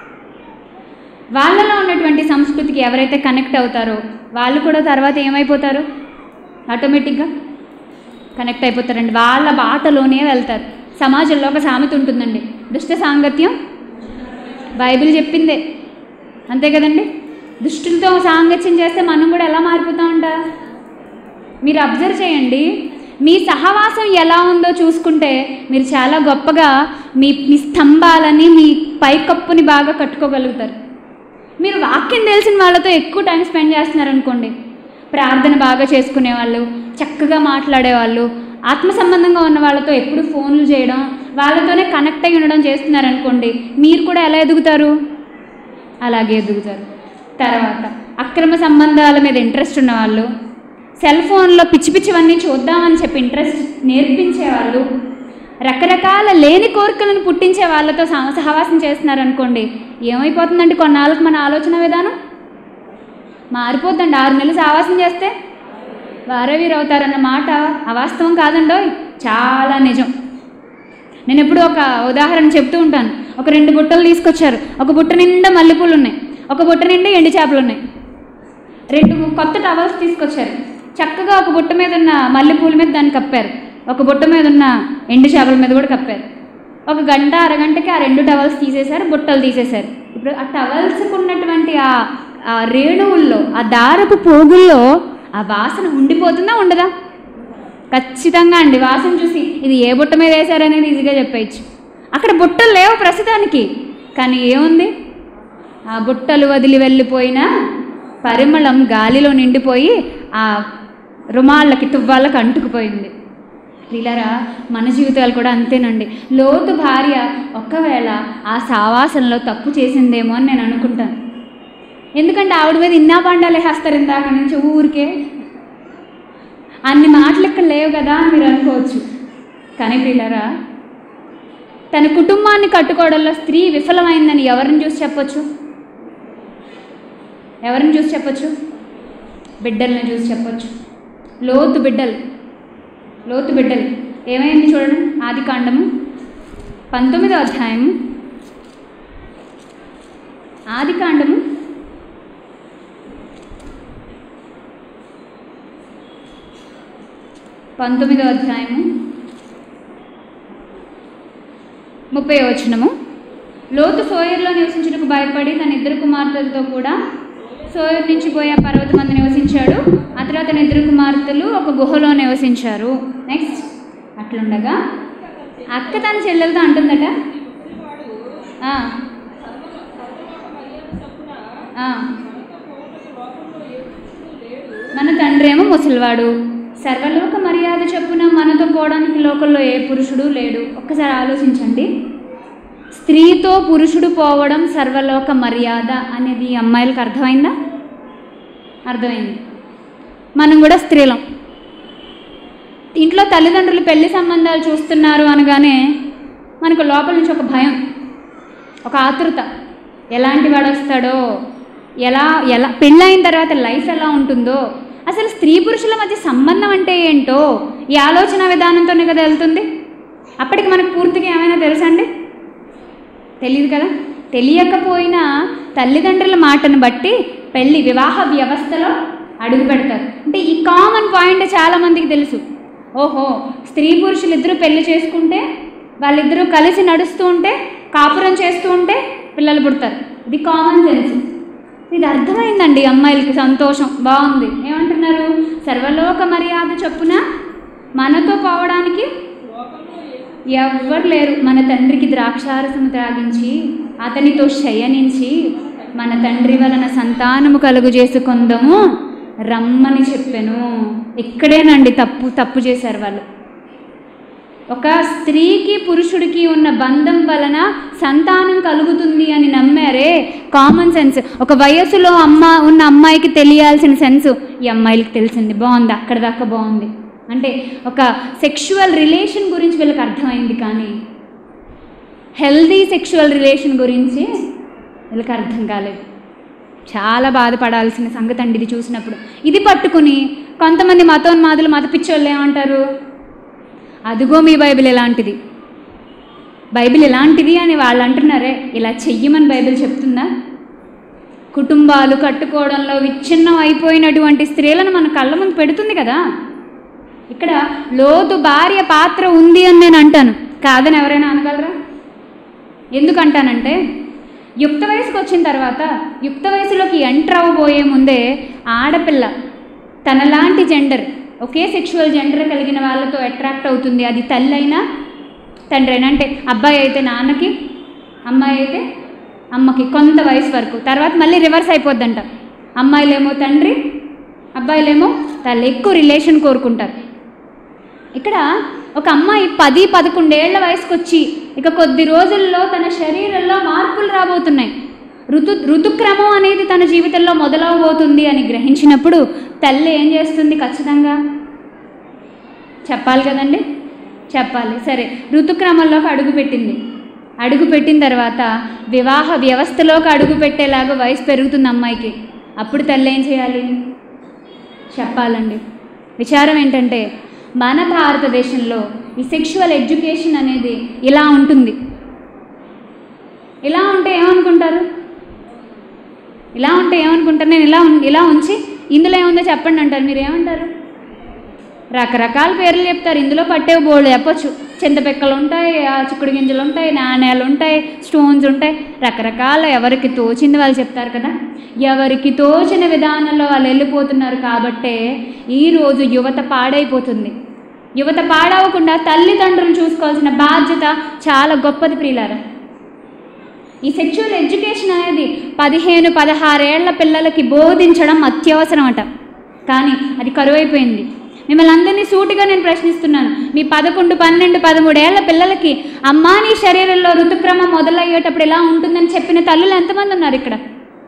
వాళ్ళలో ఉన్నటువంటి సంస్కృతికి ఎవరైతే కనెక్ట్ అవుతారో వాళ్ళు కూడా తర్వాత ఏమైపోతారు? ఆటోమేటిక్గా కనెక్ట్ అయిపోతారండి. వాళ్ళ బాటలోనే వెళ్తారు. సమాజంలో ఒక సామెత ఉంటుందండి, దుష్ట సాంగత్యం బైబిల్ చెప్పిందే, అంతే కదండి. దుష్టులతో సాంగత్యం చేస్తే మనం కూడా ఎలా మారిపోతామంట? మీరు అబ్జర్వ్ చేయండి, మీ సహవాసం ఎలా ఉందో చూసుకుంటే మీరు చాలా గొప్పగా మీ మీ స్తంభాలని మీ పైకప్పుని బాగా కట్టుకోగలుగుతారు. మీరు వాక్యం తెలిసిన వాళ్ళతో ఎక్కువ టైం స్పెండ్ చేస్తున్నారనుకోండి, ప్రార్థన బాగా చేసుకునేవాళ్ళు, చక్కగా మాట్లాడేవాళ్ళు, ఆత్మ సంబంధంగా ఉన్న వాళ్ళతో ఎప్పుడు ఫోన్లు చేయడం, వాళ్ళతోనే కనెక్ట్ అయ్యి ఉండడం చేస్తున్నారనుకోండి, మీరు కూడా ఎలా ఎదుగుతారు? అలాగే ఎదుగుతారు. తర్వాత అక్రమ సంబంధాల మీద ఇంట్రెస్ట్ ఉన్నవాళ్ళు, సెల్ ఫోన్లో పిచ్చి పిచ్చివన్నీ చూద్దామని చెప్పి ఇంట్రెస్ట్ నేర్పించేవాళ్ళు, రకరకాల లేని కోరికలను పుట్టించే వాళ్ళతో సహవాసం చేస్తున్నారనుకోండి, ఏమైపోతుందండి? కొన్నాళ్ళకి మన ఆలోచన విధానం మారిపోద్దండి. ఆరు నెలలు సహవాసం చేస్తే వారే వీరు అవుతారన్న మాట అవాస్తవం కాదండో, చాలా నిజం. నేను ఎప్పుడు ఒక ఉదాహరణ చెప్తూ ఉంటాను. ఒక రెండు బుట్టలు తీసుకొచ్చారు. ఒక బుట్ట నిండా మల్లెపూలు ఉన్నాయి, ఒక బుట్ట నిండా ఎండి చేపలు ఉన్నాయి. రెండు కొత్త టవల్స్ తీసుకొచ్చారు. చక్కగా ఒక బుట్ట మీద ఉన్న మల్లెపూల మీద దాన్ని కప్పారు, ఒక బుట్ట మీద ఉన్న ఎండు చేపల మీద కూడా కప్పారు. ఒక గంట అరగంటకి ఆ రెండు టవల్స్ తీసేశారు, బుట్టలు తీసేశారు. ఇప్పుడు ఆ టవల్స్కి ఉన్నటువంటి ఆ రేణువుల్లో, ఆ దారపు పోగుల్లో ఆ వాసన ఉండిపోతుందా ఉండదా? ఖచ్చితంగా అండి. వాసన చూసి ఇది ఏ బుట్ట మీద వేశారనేది ఈజీగా చెప్పేయచ్చు. అక్కడ బుట్టలు లేవు ప్రస్తుతానికి, కానీ ఏముంది? ఆ బుట్టలు వదిలి వెళ్ళిపోయిన పరిమళం గాలిలో నిండిపోయి ఆ రుమాళ్ళకి తువ్వాళ్ళకి అంటుకుపోయింది. ప్రియులారా, మన జీవితాలు కూడా అంతేనండి. లోతు భార్య ఒకవేళ ఆ సావాసనలో తప్పు చేసిందేమో అని నేను అనుకుంటాను. ఎందుకంటే ఆవిడ మీద ఇన్నా బండాలే వేస్తారు ఇందాక నుంచి ఊరికే. అన్ని మాటలు ఇక్కడ లేవు కదా అని మీరు అనుకోవచ్చు. కానీ ప్రియులారా, తన కుటుంబాన్ని కట్టుకోవడంలో స్త్రీ విఫలమైందని ఎవరిని చూసి చెప్పొచ్చు? ఎవరిని చూసి చెప్పొచ్చు? బిడ్డల్ని చూసి చెప్పొచ్చు. లోతు బిడ్డలు లోతు బిడ్డలు ఏమైంది చూడండి. ఆది కాండము పంతొమ్మిదో అధ్యాయము ఆది కాండము పంతొమ్మిదో అధ్యాయము ముప్పై వచనము. లోతు సోయర్లో నివసించుటకు భయపడి తన ఇద్దరు కుమార్తెలతో కూడా సోయర్ నుంచి పోయి ఆ పర్వతం మందు నివసించాడు. ఆ తర్వాత తన ఇద్దరు కుమార్తెలు ఒక గుహలో నివసించారు. నెక్స్ట్, అట్లుండగా అక్క తన చెల్లెలతో అంటుందట, మన తండ్రి ఏమో ముసలివాడు, సర్వలోక మర్యాద చొప్పున మనతో పోవడానికి లోకంలో ఏ పురుషుడు లేడు. ఒక్కసారి ఆలోచించండి. స్త్రీతో పురుషుడు పోవడం సర్వలోక మర్యాద అనేది అమ్మాయిలకు అర్థమైందా? అర్థమైంది. మనం కూడా స్త్రీలం. ఇంట్లో తల్లిదండ్రులు పెళ్లి సంబంధాలు చూస్తున్నారు అనగానే మనకు లోపల నుంచి ఒక భయం, ఒక ఆతృత. ఎలాంటి వాడు వస్తాడో, ఎలా ఎలా పెళ్ళైన తర్వాత లైఫ్ ఎలా ఉంటుందో, అసలు స్త్రీ పురుషుల మధ్య సంబంధం అంటే ఏంటో ఈ ఆలోచన విధానంతోనే కదా వెళ్తుంది. అప్పటికి మనకు పూర్తిగా ఏమైనా తెలుసండి? తెలియదు కదా. తెలియకపోయినా తల్లిదండ్రుల మాటను బట్టి పెళ్ళి వివాహ వ్యవస్థలో అడుగు పెడతారు. అంటే ఈ కామన్ పాయింట్ చాలామందికి తెలుసు. ఓహో, స్త్రీ పురుషులు ఇద్దరూ పెళ్లి చేసుకుంటే, వాళ్ళిద్దరూ కలిసి నడుస్తూ ఉంటే, కాపురం చేస్తూ ఉంటే పిల్లలు పుడతారు. ఇది కామన్ సెన్స్. ఇది అర్థమైందండి అమ్మాయిలకి. సంతోషం, బాగుంది. ఏమంటున్నారు? సర్వలోక మర్యాద చొప్పున మనతో పోవడానికి ఎవ్వరు లేరు. మన తండ్రికి ద్రాక్షారసం త్రాగించి అతనితో శయనించి మన తండ్రి వలన సంతానము కలుగు చేసుకుందాము రమ్మని చెప్పాను. ఇక్కడేనండి తప్పు తప్పు చేశారు వాళ్ళు. ఒక స్త్రీకి పురుషుడికి ఉన్న బంధం వలన సంతానం కలుగుతుంది అని నమ్మారే. Common sense. ఒక వయసులో అమ్మ ఉన్న అమ్మాయికి తెలియాల్సిన సెన్స్ ఈ అమ్మాయిలకి తెలిసింది. బాగుంది, అక్కడ దాకా బాగుంది. అంటే ఒక సెక్షువల్ రిలేషన్ గురించి వీళ్ళకి అర్థమైంది, కానీ హెల్దీ సెక్షువల్ రిలేషన్ గురించి వీళ్ళకి అర్థం కాలేదు. చాలా బాధపడాల్సిన సంగతి అండి ఇది చూసినప్పుడు. ఇది పట్టుకుని కొంతమంది మతోన్మాదులు, మత పిచ్చోళ్ళు ఏమంటారు? అదిగో మీ బైబిల్ ఎలాంటిది, బైబిల్ ఎలాంటిది అని వాళ్ళు అంటున్నారే, ఇలా చెయ్యమని బైబిల్ చెప్తుందా? కుటుంబాలు కట్టుకోవడంలో విచ్ఛిన్నం అయిపోయినటువంటి స్త్రీలను మన కళ్ళ ముందు పెడుతుంది కదా. ఇక్కడ లోతు భార్య పాత్ర ఉంది అని నేను అంటాను, కాదని ఎవరైనా అనగలరా? ఎందుకంటానంటే, యుక్త వయసుకు వచ్చిన తర్వాత, యుక్త వయసులోకి ఎంటర్ అవ్వబోయే ముందే ఆడపిల్ల తనలాంటి జెండర్ ఒకే సెక్షువల్ జెండర్ కలిగిన వాళ్ళతో అట్రాక్ట్ అవుతుంది. అది తల్లి అయినా తండ్రి అయినా. అంటే అబ్బాయి అయితే నాన్నకి, అమ్మాయి అయితే అమ్మకి కొంత వయసు వరకు. తర్వాత మళ్ళీ రివర్స్ అయిపోద్దంట. అమ్మాయిలేమో తండ్రి, అబ్బాయిలేమో తల్లి. ఎక్కువ రిలేషన్ కోరుకుంటారు. ఇక్కడ ఒక అమ్మాయి పది పదకొండేళ్ల వయసుకు వచ్చి ఇక కొద్ది రోజుల్లో తన శరీరంలో మార్పులు రాబోతున్నాయి, ఋతు ఋతుక్రమం అనేది తన జీవితంలో మొదలవబోతుంది అని గ్రహించినప్పుడు తల్లి ఏం చేస్తుంది? ఖచ్చితంగా చెప్పాలి కదండి, చెప్పాలి. సరే, ఋతుక్రమంలోకి అడుగు పెట్టింది. అడుగు పెట్టిన తర్వాత వివాహ వ్యవస్థలోకి అడుగు పెట్టేలాగా వయసు పెరుగుతుంది అమ్మాయికి. అప్పుడు తల్లి ఏం చేయాలి? చెప్పాలండి. విచారం ఏంటంటే మన భారతదేశంలో ఈ సెక్షువల్ ఎడ్యుకేషన్ అనేది ఇలా ఉంటుంది. ఇలా ఉంటే ఏమనుకుంటారు? ఇలా ఉంటే ఏమనుకుంటారు? నేను ఇలా ఇలా ఉంచి ఇందులో ఏముందో చెప్పండి అంటారు. మీరు ఏమంటారు? రకరకాల పేర్లు చెప్తారు. ఇందులో పట్టేవి బోళ్ళు చెప్పచ్చు. చింతపిక్కలు ఉంటాయి, చిక్కుడు గింజలు ఉంటాయి, నాణ్యాలు ఉంటాయి, స్టోన్స్ ఉంటాయి, రకరకాల ఎవరికి తోచింది వాళ్ళు చెప్తారు కదా. ఎవరికి తోచిన విధానంలో వాళ్ళు వెళ్ళిపోతున్నారు. కాబట్టే ఈరోజు యువత పాడైపోతుంది. యువత పాడవకుండా తల్లిదండ్రులు చూసుకోవాల్సిన బాధ్యత చాలా గొప్పది ప్రియులారా. ఈ సెక్షువల్ ఎడ్యుకేషన్ అనేది పదిహేను పదహారేళ్ల పిల్లలకి బోధించడం అత్యవసరం అట. కానీ అది కరువైపోయింది. మిమ్మల్ని అందరినీ సూటిగా నేను ప్రశ్నిస్తున్నాను. మీ పదకొండు పన్నెండు పదమూడేళ్ల పిల్లలకి అమ్మా నీ శరీరంలో ఋతుక్రమం మొదలయ్యేటప్పుడు ఎలా ఉంటుందని చెప్పిన తల్లులు ఎంతమంది ఉన్నారు ఇక్కడ?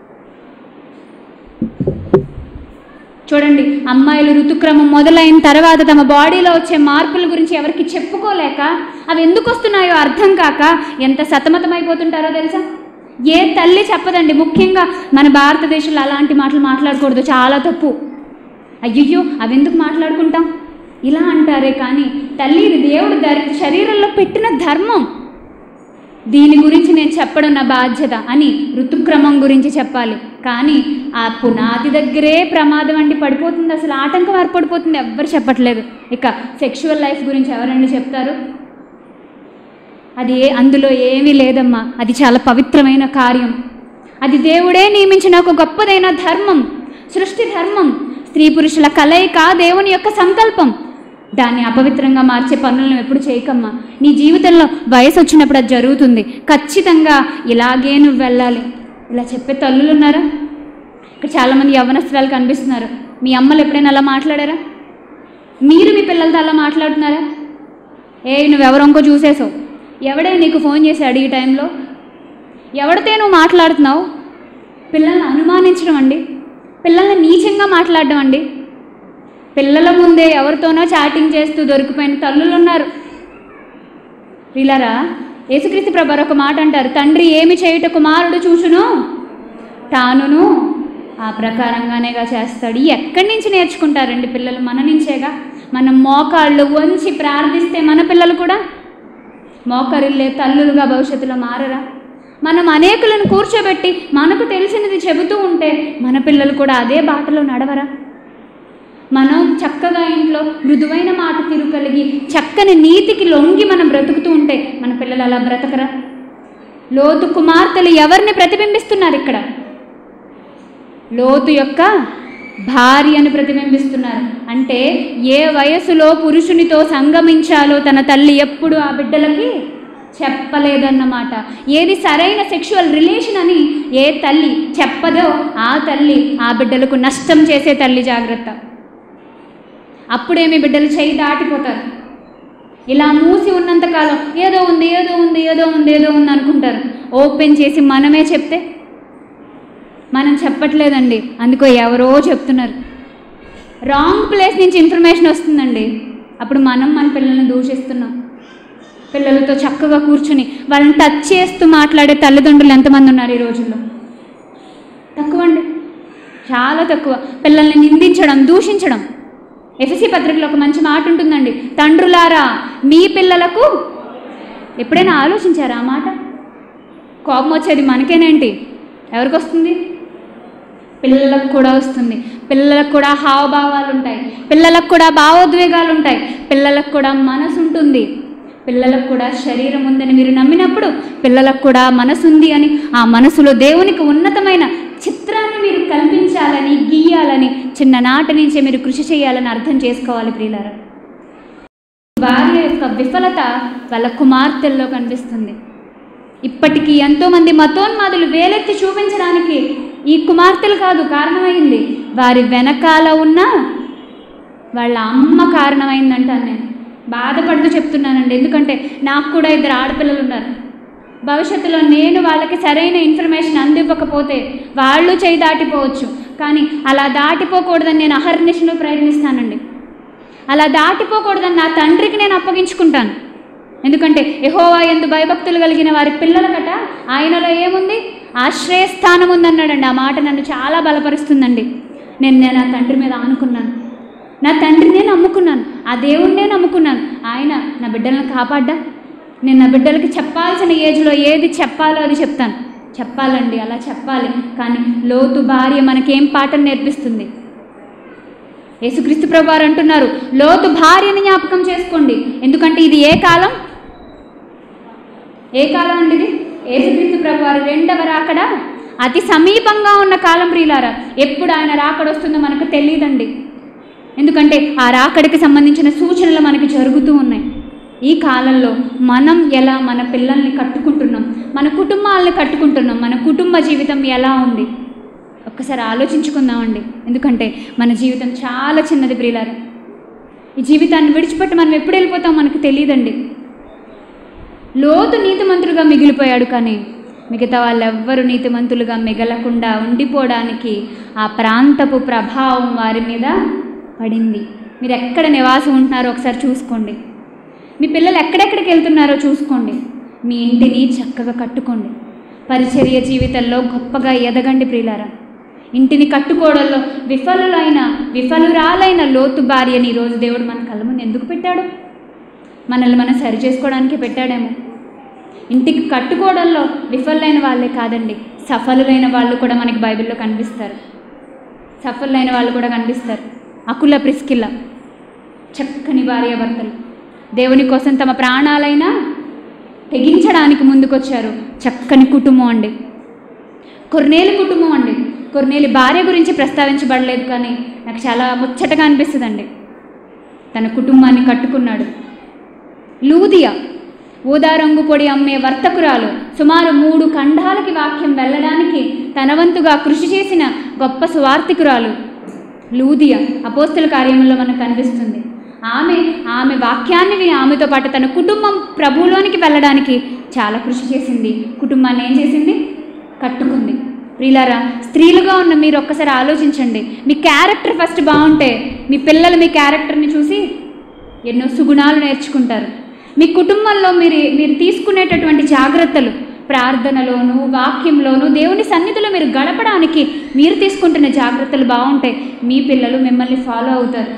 చూడండి, అమ్మాయిలు ఋతుక్రమం మొదలైన తర్వాత తమ బాడీలో వచ్చే మార్పుల గురించి ఎవరికి చెప్పుకోలేక అవి ఎందుకు వస్తున్నాయో అర్థం కాక ఎంత సతమతమైపోతుంటారో తెలుసా? ఏ తల్లి చెప్పదండి. ముఖ్యంగా మన భారతదేశంలో అలాంటి మాటలు మాట్లాడకూడదు, చాలా తప్పు. అయ్యయ్యో అవి ఎందుకు మాట్లాడుకుంటాం ఇలా అంటారే. కానీ తల్లి ఇది దేవుడు దరి శరీరంలో పెట్టిన ధర్మం. దీని గురించి నేను చెప్పడం నా బాధ్యత అని ఋతుక్రమం గురించి చెప్పాలి. కానీ ఆ పునాది దగ్గరే ప్రమాదం అండి పడిపోతుంది. అసలు ఆటంకం ఏర్పడిపోతుంది. ఎవ్వరు చెప్పట్లేదు. ఇక సెక్షువల్ లైఫ్ గురించి ఎవరండి చెప్తారు? అది అందులో ఏమీ లేదమ్మా. అది చాలా పవిత్రమైన కార్యం. అది దేవుడే నియమించిన ఒక గొప్పదైన ధర్మం, సృష్టి ధర్మం. స్త్రీ పురుషుల కలయిక దేవుని యొక్క సంకల్పం. దాన్ని అపవిత్రంగా మార్చే పనులను ఎప్పుడు చేయకమ్మా. నీ జీవితంలో వయసు వచ్చినప్పుడు అది జరుగుతుంది. ఖచ్చితంగా ఇలాగే నువ్వు వెళ్ళాలి. ఇలా చెప్పే తల్లులు ఉన్నారా? ఇక్కడ చాలామంది యవ్వనస్తురాలు కనిపిస్తున్నారు. మీ అమ్మలు ఎప్పుడైనా అలా మాట్లాడారా? మీరు మీ పిల్లలతో అలా మాట్లాడుతున్నారా? ఏ నువ్వెవరో ఇంకో చూసేసావు, ఎవడే నీకు ఫోన్ చేశాడు ఈ టైంలో, ఎవడితే నువ్వు మాట్లాడుతున్నావు? పిల్లల్ని అనుమానించడం అండి, పిల్లల్ని నీచంగా మాట్లాడడం అండి. పిల్లల ముందే ఎవరితోనో చాటింగ్ చేస్తూ దొరికిపోయిన తల్లులు ఉన్నారు. వీళ్ళరా యేసుక్రీస్తు ప్రభువారు ఒక మాట అంటారు, తండ్రి ఏమి చేయుట కుమారుడు చూచును తానును ఆ ప్రకారంగానేగా చేస్తాడు. ఎక్కడి నుంచి నేర్చుకుంటారండి పిల్లలు? మన నుంచేగా. మనం మోకాళ్ళు వంచి ప్రార్థిస్తే మన పిల్లలు కూడా మోకరిల్లే తల్లులుగా భవిష్యత్తులో మారరా? మనం అనేకులను కూర్చోబెట్టి మనకు తెలిసినది చెబుతూ ఉంటే మన పిల్లలు కూడా అదే బాటలో నడవరా? మనం చక్కగా ఇంట్లో మృదువైన మాట తీరు కలిగి చక్కని నీతికి లొంగి మనం బ్రతుకుతూ ఉంటే మన పిల్లలు అలా బ్రతకరా? లోతు కుమార్తెలు ఎవరిని ప్రతిబింబిస్తున్నారు ఇక్కడ? లోతు యొక్క భార్యను ప్రతిబింబిస్తున్నారు. అంటే ఏ వయసులో పురుషునితో సంగమించాలో తన తల్లి ఎప్పుడు ఆ బిడ్డలకి చెప్పలేదన్నమాట. ఏది సరైన సెక్షువల్ రిలేషన్ అని ఏ తల్లి చెప్పదో ఆ తల్లి ఆ బిడ్డలకు నష్టం చేసే తల్లి. జాగ్రత్త. అప్పుడేమి బిడ్డలు చేయి దాటిపోతారు. ఇలా మూసి ఉన్నంతకాలం ఏదో ఉంది ఏదో ఉంది ఏదో ఉంది ఏదో ఉంది అనుకుంటారు. ఓపెన్ చేసి మనమే చెప్తే మనం చెప్పట్లేదండి, అందుకో ఎవరో చెప్తున్నారు. రాంగ్ ప్లేస్ నుంచి ఇన్ఫర్మేషన్ వస్తుందండి. అప్పుడు మనం మన పిల్లల్ని దూషిస్తున్నాం. పిల్లలతో చక్కగా కూర్చుని వాళ్ళని టచ్ చేస్తూ మాట్లాడే తల్లిదండ్రులు ఎంతమంది ఉన్నారు ఈ రోజుల్లో? తక్కువ అండి, చాలా తక్కువ. పిల్లల్ని నిందించడం, దూషించడం. ఎఫ్ఎస్సి పత్రికలో ఒక మంచి మాట ఉంటుందండి, తండ్రులారా మీ పిల్లలకు. ఎప్పుడైనా ఆలోచించారా ఆ మాట? కోపం వచ్చేది మనకేనేంటి, ఎవరికి వస్తుంది? పిల్లలకు కూడా వస్తుంది. పిల్లలకు కూడా హావభావాలు ఉంటాయి, పిల్లలకు కూడా భావోద్వేగాలు ఉంటాయి, పిల్లలకు కూడా మనసు ఉంటుంది, పిల్లలకు కూడా శరీరం ఉందని మీరు నమ్మినప్పుడు పిల్లలకు కూడా మనసు ఉంది అని ఆ మనసులో దేవునికి ఉన్నతమైన చిత్రాన్ని మీరు కల్పించాలని, గీయాలని చిన్ననాటి నుంచే మీరు కృషి చేయాలని అర్థం చేసుకోవాలి ప్రియులారా. భార్య యొక్క విఫలత వాళ్ళ కుమార్తెల్లో కనిపిస్తుంది. ఇప్పటికీ ఎంతోమంది మతోన్మాదులు వేలెత్తి చూపించడానికి ఈ కుమార్తెలు కాదు కారణమైంది, వారి వెనకాల ఉన్న వాళ్ళ అమ్మ కారణమైందంటాను. నేను బాధపడుతూ చెప్తున్నానండి, ఎందుకంటే నాకు కూడా ఇద్దరు ఆడపిల్లలు ఉన్నారు. భవిష్యత్తులో నేను వాళ్ళకి సరైన ఇన్ఫర్మేషన్ అందివ్వకపోతే వాళ్ళు చేయి దాటిపోవచ్చు, కానీ అలా దాటిపోకూడదని నేను అహర్నిశలో ప్రయత్నిస్తానండి. అలా దాటిపోకూడదని నా తండ్రికి నేను అప్పగించుకుంటాను. ఎందుకంటే యెహోవా యందు భయభక్తులు కలిగిన వారి పిల్లలకట ఆయనలో ఏముంది, ఆశ్రయస్థానం ఉందన్నాడండి. ఆ మాట నన్ను చాలా బలపరుస్తుందండి. నేను నేను నా తండ్రి మీద ఆనుకున్నాను, నా తండ్రినే నమ్ముకున్నాను, ఆ దేవుణ్ణే నమ్ముకున్నాను. ఆయన నా బిడ్డలను కాపాడ్డా. నేను నా బిడ్డలకి చెప్పాల్సిన ఏజ్లో ఏది చెప్పాలో అది చెప్తాను, చెప్పాలండి, అలా చెప్పాలి. కానీ లోతు భార్య మనకేం పాఠం నేర్పిస్తుంది? యేసుక్రీస్తు ప్రభువారు అంటున్నారు, లోతు భార్యని జ్ఞాపకం చేసుకోండి. ఎందుకంటే ఇది ఏ కాలం? ఏ కాలం అండి ఇది? యేసుక్రీస్తు ప్రభువారు రెండవ రాకడ అతి సమీపంగా ఉన్న కాలం ప్రియులారా. ఎప్పుడు ఆయన రాకడ వస్తుందో మనకు తెలియదండి, ఎందుకంటే ఆ రాకడికి సంబంధించిన సూచనలు మనకి జరుగుతూ ఉన్నాయి. ఈ కాలంలో మనం ఎలా మన పిల్లల్ని కట్టుకుంటున్నాం, మన కుటుంబాలని కట్టుకుంటున్నాం, మన కుటుంబ జీవితం ఎలా ఉంది ఒక్కసారి ఆలోచించుకుందామండి. ఎందుకంటే మన జీవితం చాలా చిన్నది ప్రియులారా. ఈ జీవితాన్ని విడిచిపెట్టి మనం ఎప్పుడు వెళ్ళిపోతాం మనకు తెలియదండి. లోతు నీతిమంతులుగా మిగిలిపోయాడు, కానీ మిగతా వాళ్ళెవ్వరూ నీతిమంతులుగా మిగలకుండా ఉండిపోవడానికి ఆ ప్రాంతపు ప్రభావం వారి మీద పడింది. మీరు ఎక్కడ నివాసం ఉంటున్నారో ఒకసారి చూసుకోండి. మీ పిల్లలు ఎక్కడెక్కడికి వెళ్తున్నారో చూసుకోండి. మీ ఇంటిని చక్కగా కట్టుకోండి. పరిచర్య జీవితంలో గొప్పగా ఎదగండి ప్రియులారా. ఇంటిని కట్టుకోవడంలో విఫలులైన విఫలురాలైన లోతు భార్యని ఈరోజు దేవుడు మన కళ్ళ ముందు ఎందుకు పెట్టాడు? మనల్ని మనం సరి చేసుకోవడానికి పెట్టాడేమో. ఇంటికి కట్టుకోవడంలో విఫలులైన వాళ్ళే కాదండి, సఫలులైన వాళ్ళు కూడా మనకి బైబిల్లో కనిపిస్తారు. సఫలులైన వాళ్ళు కూడా కనిపిస్తారు. అకుల ప్రిస్కిల్ల చక్కని భార్యాభర్తలు దేవుని కోసం తమ ప్రాణాలైనా తెగించడానికి ముందుకొచ్చారు. చక్కని కుటుంబం అండి, కొర్నేలి కుటుంబం అండి. కొర్నేలి భార్య గురించి ప్రస్తావించబడలేదు, కానీ నాకు చాలా ముచ్చటగా అనిపిస్తుందండి. తన కుటుంబాన్ని కట్టుకున్నాడు. లూదియా ఊదా రంగు పొడి అమ్మే వర్తకురాలు, సుమారు మూడు ఖండాలకి వాక్యం వెళ్ళడానికి తన వంతుగా కృషి చేసిన గొప్ప సువార్థికురాలు లూదియా అపోస్తల కార్యములో మనకు కనిపిస్తుంది. ఆమె ఆమె వాక్యాన్ని విని ఆమెతో పాటు తన కుటుంబం ప్రభువులోనికి వెళ్ళడానికి చాలా కృషి చేసింది. కుటుంబాన్ని ఏం చేసింది? కట్టుకుంది. ప్రియులారా, స్త్రీలుగా ఉన్న మీరు ఒక్కసారి ఆలోచించండి. మీ క్యారెక్టర్ ఫస్ట్ బాగుంటే మీ పిల్లలు మీ క్యారెక్టర్ని చూసి ఎన్నో సుగుణాలు నేర్చుకుంటారు. మీ కుటుంబంలో మీరు మీరు తీసుకునేటటువంటి జాగ్రత్తలు, ప్రార్థనలోను వాక్యంలోను దేవుని సన్నిధిలో మీరు గడపడానికి మీరు తీసుకుంటున్న జాగ్రత్తలు బాగుంటాయి, మీ పిల్లలు మిమ్మల్ని ఫాలో అవుతారు.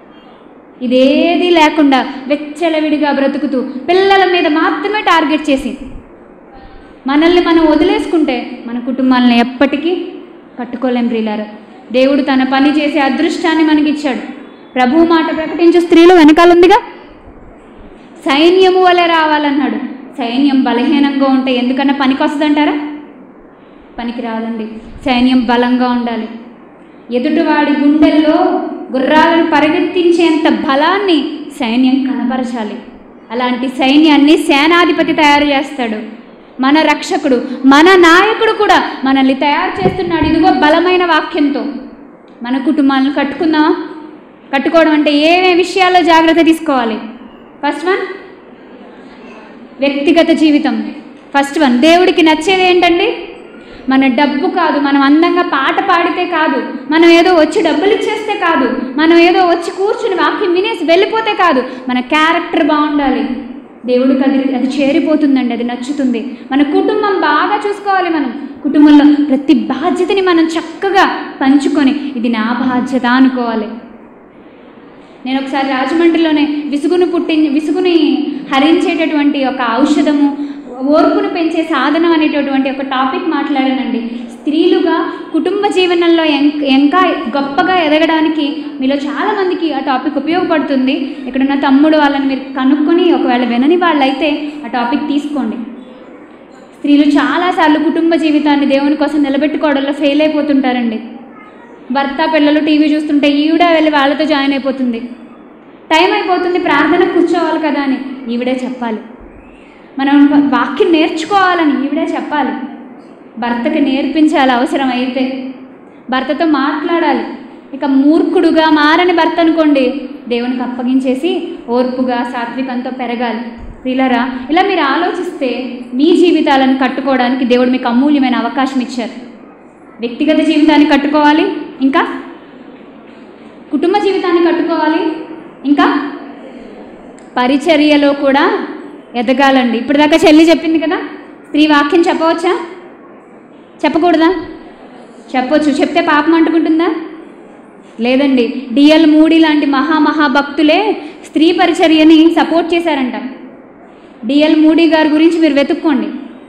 ఇదేదీ లేకుండా వెచ్చలవిడిగా బ్రతుకుతూ పిల్లల మీద మాత్రమే టార్గెట్ చేసి మనల్ని మనం వదిలేసుకుంటే మన కుటుంబాలను ఎప్పటికీ కట్టుకోలేం ప్రియులారా. దేవుడు తన పని చేసే అదృష్టాన్ని మనకిచ్చాడు. ప్రభువు మాట ప్రకటించే స్త్రీలు వెనకాలందిగా సైన్యము వలె రావాలన్నాడు. సైన్యం బలహీనంగా ఉంటే ఎందుకన్నా పనికి వస్తుందంటారా? పనికి రాదండి. సైన్యం బలంగా ఉండాలి. ఎదుటివాడి గుండెల్లో గుర్రాలను పరిగెత్తించేంత బలాన్ని సైన్యం కనపరచాలి. అలాంటి సైన్యాన్ని సేనాధిపతి తయారు చేస్తాడు. మన రక్షకుడు, మన నాయకుడు కూడా మనల్ని తయారు చేస్తున్నాడు. ఇదిగో బలమైన వాక్యంతో మన కుటుంబాలను కట్టుకుందామా? కట్టుకోవడం అంటే ఏమేమి విషయాల్లో జాగ్రత్త తీసుకోవాలి? ఫస్ట్ వన్ వ్యక్తిగత జీవితం. ఫస్ట్ వన్ దేవుడికి నచ్చేది ఏంటండి? మన డబ్బు కాదు, మనం అందంగా పాట పాడితే కాదు, మనం ఏదో వచ్చి డబ్బులు ఇచ్చేస్తే కాదు, మనం ఏదో వచ్చి కూర్చుని వాక్యం వినేసి వెళ్ళిపోతే కాదు. మన క్యారెక్టర్ బాగుండాలి. దేవుడికి అది అది చేరిపోతుందండి, అది నచ్చుతుంది. మన కుటుంబం బాగా చూసుకోవాలి. మనం కుటుంబంలో ప్రతి బాధ్యతని మనం చక్కగా పంచుకొని ఇది నా బాధ్యత అనుకోవాలి. నేను ఒకసారి రాజమండ్రిలోనే విసుగును పుట్టి విసుగుని హరించేటటువంటి ఒక ఔషధము, ఓర్పును పెంచే సాధనం అనేటటువంటి ఒక టాపిక్ మాట్లాడానండి. స్త్రీలుగా కుటుంబ జీవనంలో ఇంకా గొప్పగా ఎదగడానికి మీలో చాలామందికి ఆ టాపిక్ ఉపయోగపడుతుంది. ఇక్కడున్న తమ్ముడు వాళ్ళని మీరు కనుక్కొని ఒకవేళ వినని వాళ్ళైతే ఆ టాపిక్ తీసుకోండి. స్త్రీలు చాలాసార్లు కుటుంబ జీవితాన్ని దేవుని కోసం నిలబెట్టుకోవడంలో ఫెయిల్ అయిపోతుంటారండి. భర్త పిల్లలు టీవీ చూస్తుంటే ఈవిడ వెళ్ళి వాళ్ళతో జాయిన్ అయిపోతుంది. టైం అయిపోతుంది, ప్రార్థన కూర్చోవాలి కదా అని ఈవిడే చెప్పాలి. మనం వాక్యం నేర్చుకోవాలని ఈవిడే చెప్పాలి. భర్తకి నేర్పించాలి, అవసరం అయితే భర్తతో మాట్లాడాలి. ఇక మూర్ఖుడుగా మారని భర్త అనుకోండి, దేవునికి అప్పగించేసి ఓర్పుగా సాత్వికంతో పెరగాలి. ప్రియులారా, ఇలా మీరు ఆలోచిస్తే మీ జీవితాలను కట్టుకోవడానికి దేవుడు మీకు అమూల్యమైన అవకాశం ఇచ్చారు. వ్యక్తిగత జీవితాన్ని కట్టుకోవాలి, ఇంకా కుటుంబ జీవితాన్ని కట్టుకోవాలి, ఇంకా పరిచర్యలో కూడా ఎదగాలండి. ఇప్పటిదాకా చెల్లి చెప్పింది కదా, స్త్రీ వాక్యం చెప్పవచ్చా, చెప్పకూడదా? చెప్పొచ్చు. చెప్తే పాపం అంటుకుంటుందా? లేదండి. డిఎల్ మూడీ లాంటి మహామహాభక్తులే స్త్రీ పరిచర్యని సపోర్ట్ చేశారంట. డిఎల్ మూడీ గారి గురించి మీరు వెతుక్కోండి.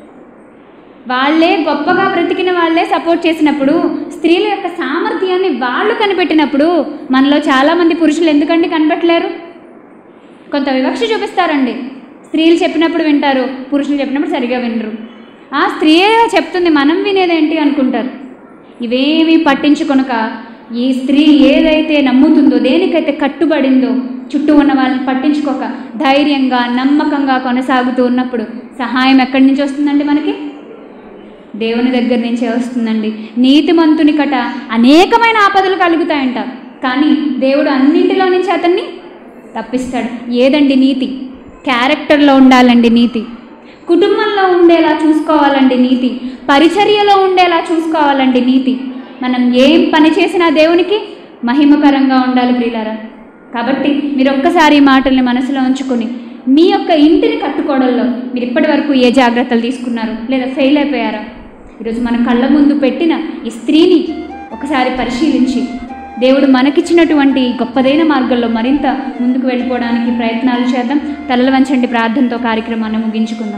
వాళ్ళే గొప్పగా బ్రతికిన వాళ్ళే సపోర్ట్ చేసినప్పుడు, స్త్రీల యొక్క సామర్థ్యాన్ని వాళ్ళు కనిపెట్టినప్పుడు మనలో చాలామంది పురుషులు ఎందుకండి కనిపెట్టలేరు? కొంత వివక్ష చూపిస్తారండి. స్త్రీలు చెప్పినప్పుడు వింటారు, పురుషులు చెప్పినప్పుడు సరిగా వినరు. ఆ స్త్రీయే చెప్తుంది, మనం వినేదేంటి అనుకుంటారు. ఇవేమీ పట్టించుకొనక ఈ స్త్రీ ఏదైతే నమ్ముతుందో, దేనికైతే కట్టుబడిందో, చుట్టూ ఉన్న వాళ్ళని పట్టించుకోక ధైర్యంగా నమ్మకంగా కొనసాగుతూ ఉన్నప్పుడు సహాయం ఎక్కడి నుంచి వస్తుందండి? మనకి దేవుని దగ్గర నుంచే వస్తుందండి. నీతిమంతుని కట అనేకమైన ఆపదలు కలుగుతాయంట, కానీ దేవుడు అన్నింటిలో నుంచి అతన్ని తప్పిస్తాడు. ఏదండి నీతి? క్యారెక్టర్లో ఉండాలండి నీతి. కుటుంబంలో ఉండేలా చూసుకోవాలండి నీతి. పరిచర్యలో ఉండేలా చూసుకోవాలండి నీతి. మనం ఏం పని చేసినా దేవునికి మహిమకరంగా ఉండాలి ప్రియులారా. కాబట్టి మీరు ఒక్కసారి ఈ మాటల్ని మనసులో ఉంచుకొని మీ యొక్క ఇంటిని కట్టుకోవడంలో మీరు ఇప్పటి వరకు ఏ జాగ్రత్తలు తీసుకున్నారు, లేదా ఫెయిల్ అయిపోయారా? ఈరోజు మన కళ్ళ ముందు పెట్టిన ఈ స్త్రీని ఒకసారి పరిశీలించి దేవుడు మనకిచ్చినటువంటి గొప్పదైన మార్గంలో మరింత ముందుకు వెళ్ళిపోవడానికి ప్రయత్నాలు చేద్దాం. తలలు వంచండి, ప్రార్థనతో కార్యక్రమాన్ని ముగించుకుందాం.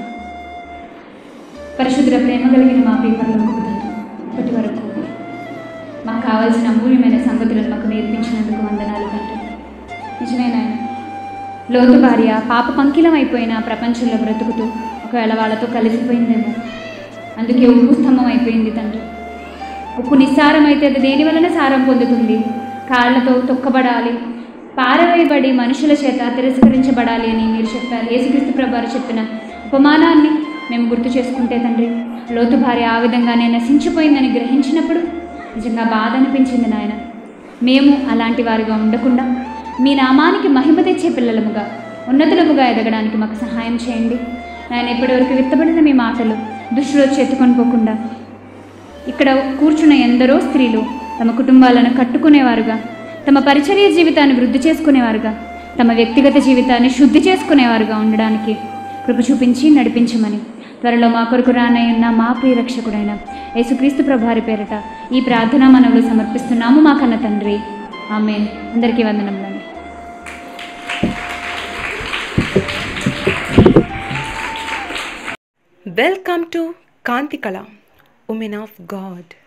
పరిశుద్ధ ప్రేమ కలిగిన మా ప్రియపరలోకపు తండ్రి, ఇప్పటి వరకు మాకు కావాల్సిన అమూల్యమైన సంగతులను మాకు నేర్పించినందుకు వందనాలు తండ్రి. నిజమే నాయన, లోతు భార్య పాప పంకిలం అయిపోయిన ప్రపంచంలో బ్రతుకుతూ ఒకవేళ వాళ్ళతో కలిసిపోయిందేమో, అందుకే ఉప్పు స్తంభం అయిపోయింది తండ్రి. ఉప్పు నిస్సారం అయితే అది దేని వలన సారం పొందుతుంది? కాళ్ళతో తొక్కబడాలి, పారవేయబడి మనుషుల చేత తిరస్కరించబడాలి అని మీరు చెప్పారు. యేసుక్రీస్తు ప్రభువారు చెప్పిన ఉపమానాన్ని మేము గుర్తు చేసుకుంటే తండ్రి, లోతు భార్య ఆ విధంగానే నశించిపోయిందని గ్రహించినప్పుడు నిజంగా బాధ అనిపించింది నాయన. మేము అలాంటి వారిగా ఉండకుండా మీ నామానికి మహిమ తెచ్చే పిల్లలముగా, ఉన్నతులముగా ఎదగడానికి మాకు సహాయం చేయండి నాయన. ఇప్పటివరకు విత్తబడిన మీ మాటలు దుష్టులో చేతుకొని పోకుండా ఇక్కడ కూర్చున్న ఎందరో స్త్రీలు తమ కుటుంబాలను కట్టుకునేవారుగా, తమ పరిచర్య జీవితాన్ని వృద్ధి చేసుకునేవారుగా, తమ వ్యక్తిగత జీవితాన్ని శుద్ధి చేసుకునేవారుగా ఉండడానికి కృప చూపించి నడిపించమని త్వరలో మా కొరకు రానయ్యున్న మా ప్రియరక్షకుడైన యేసుక్రీస్తు ప్రభువారి పేరిట ఈ ప్రార్థన మనవులు సమర్పిస్తున్నాము మా కన్న తండ్రి. ఆమేన్. అందరికీ వందనములు. Welcome to Kantikala, Women of God.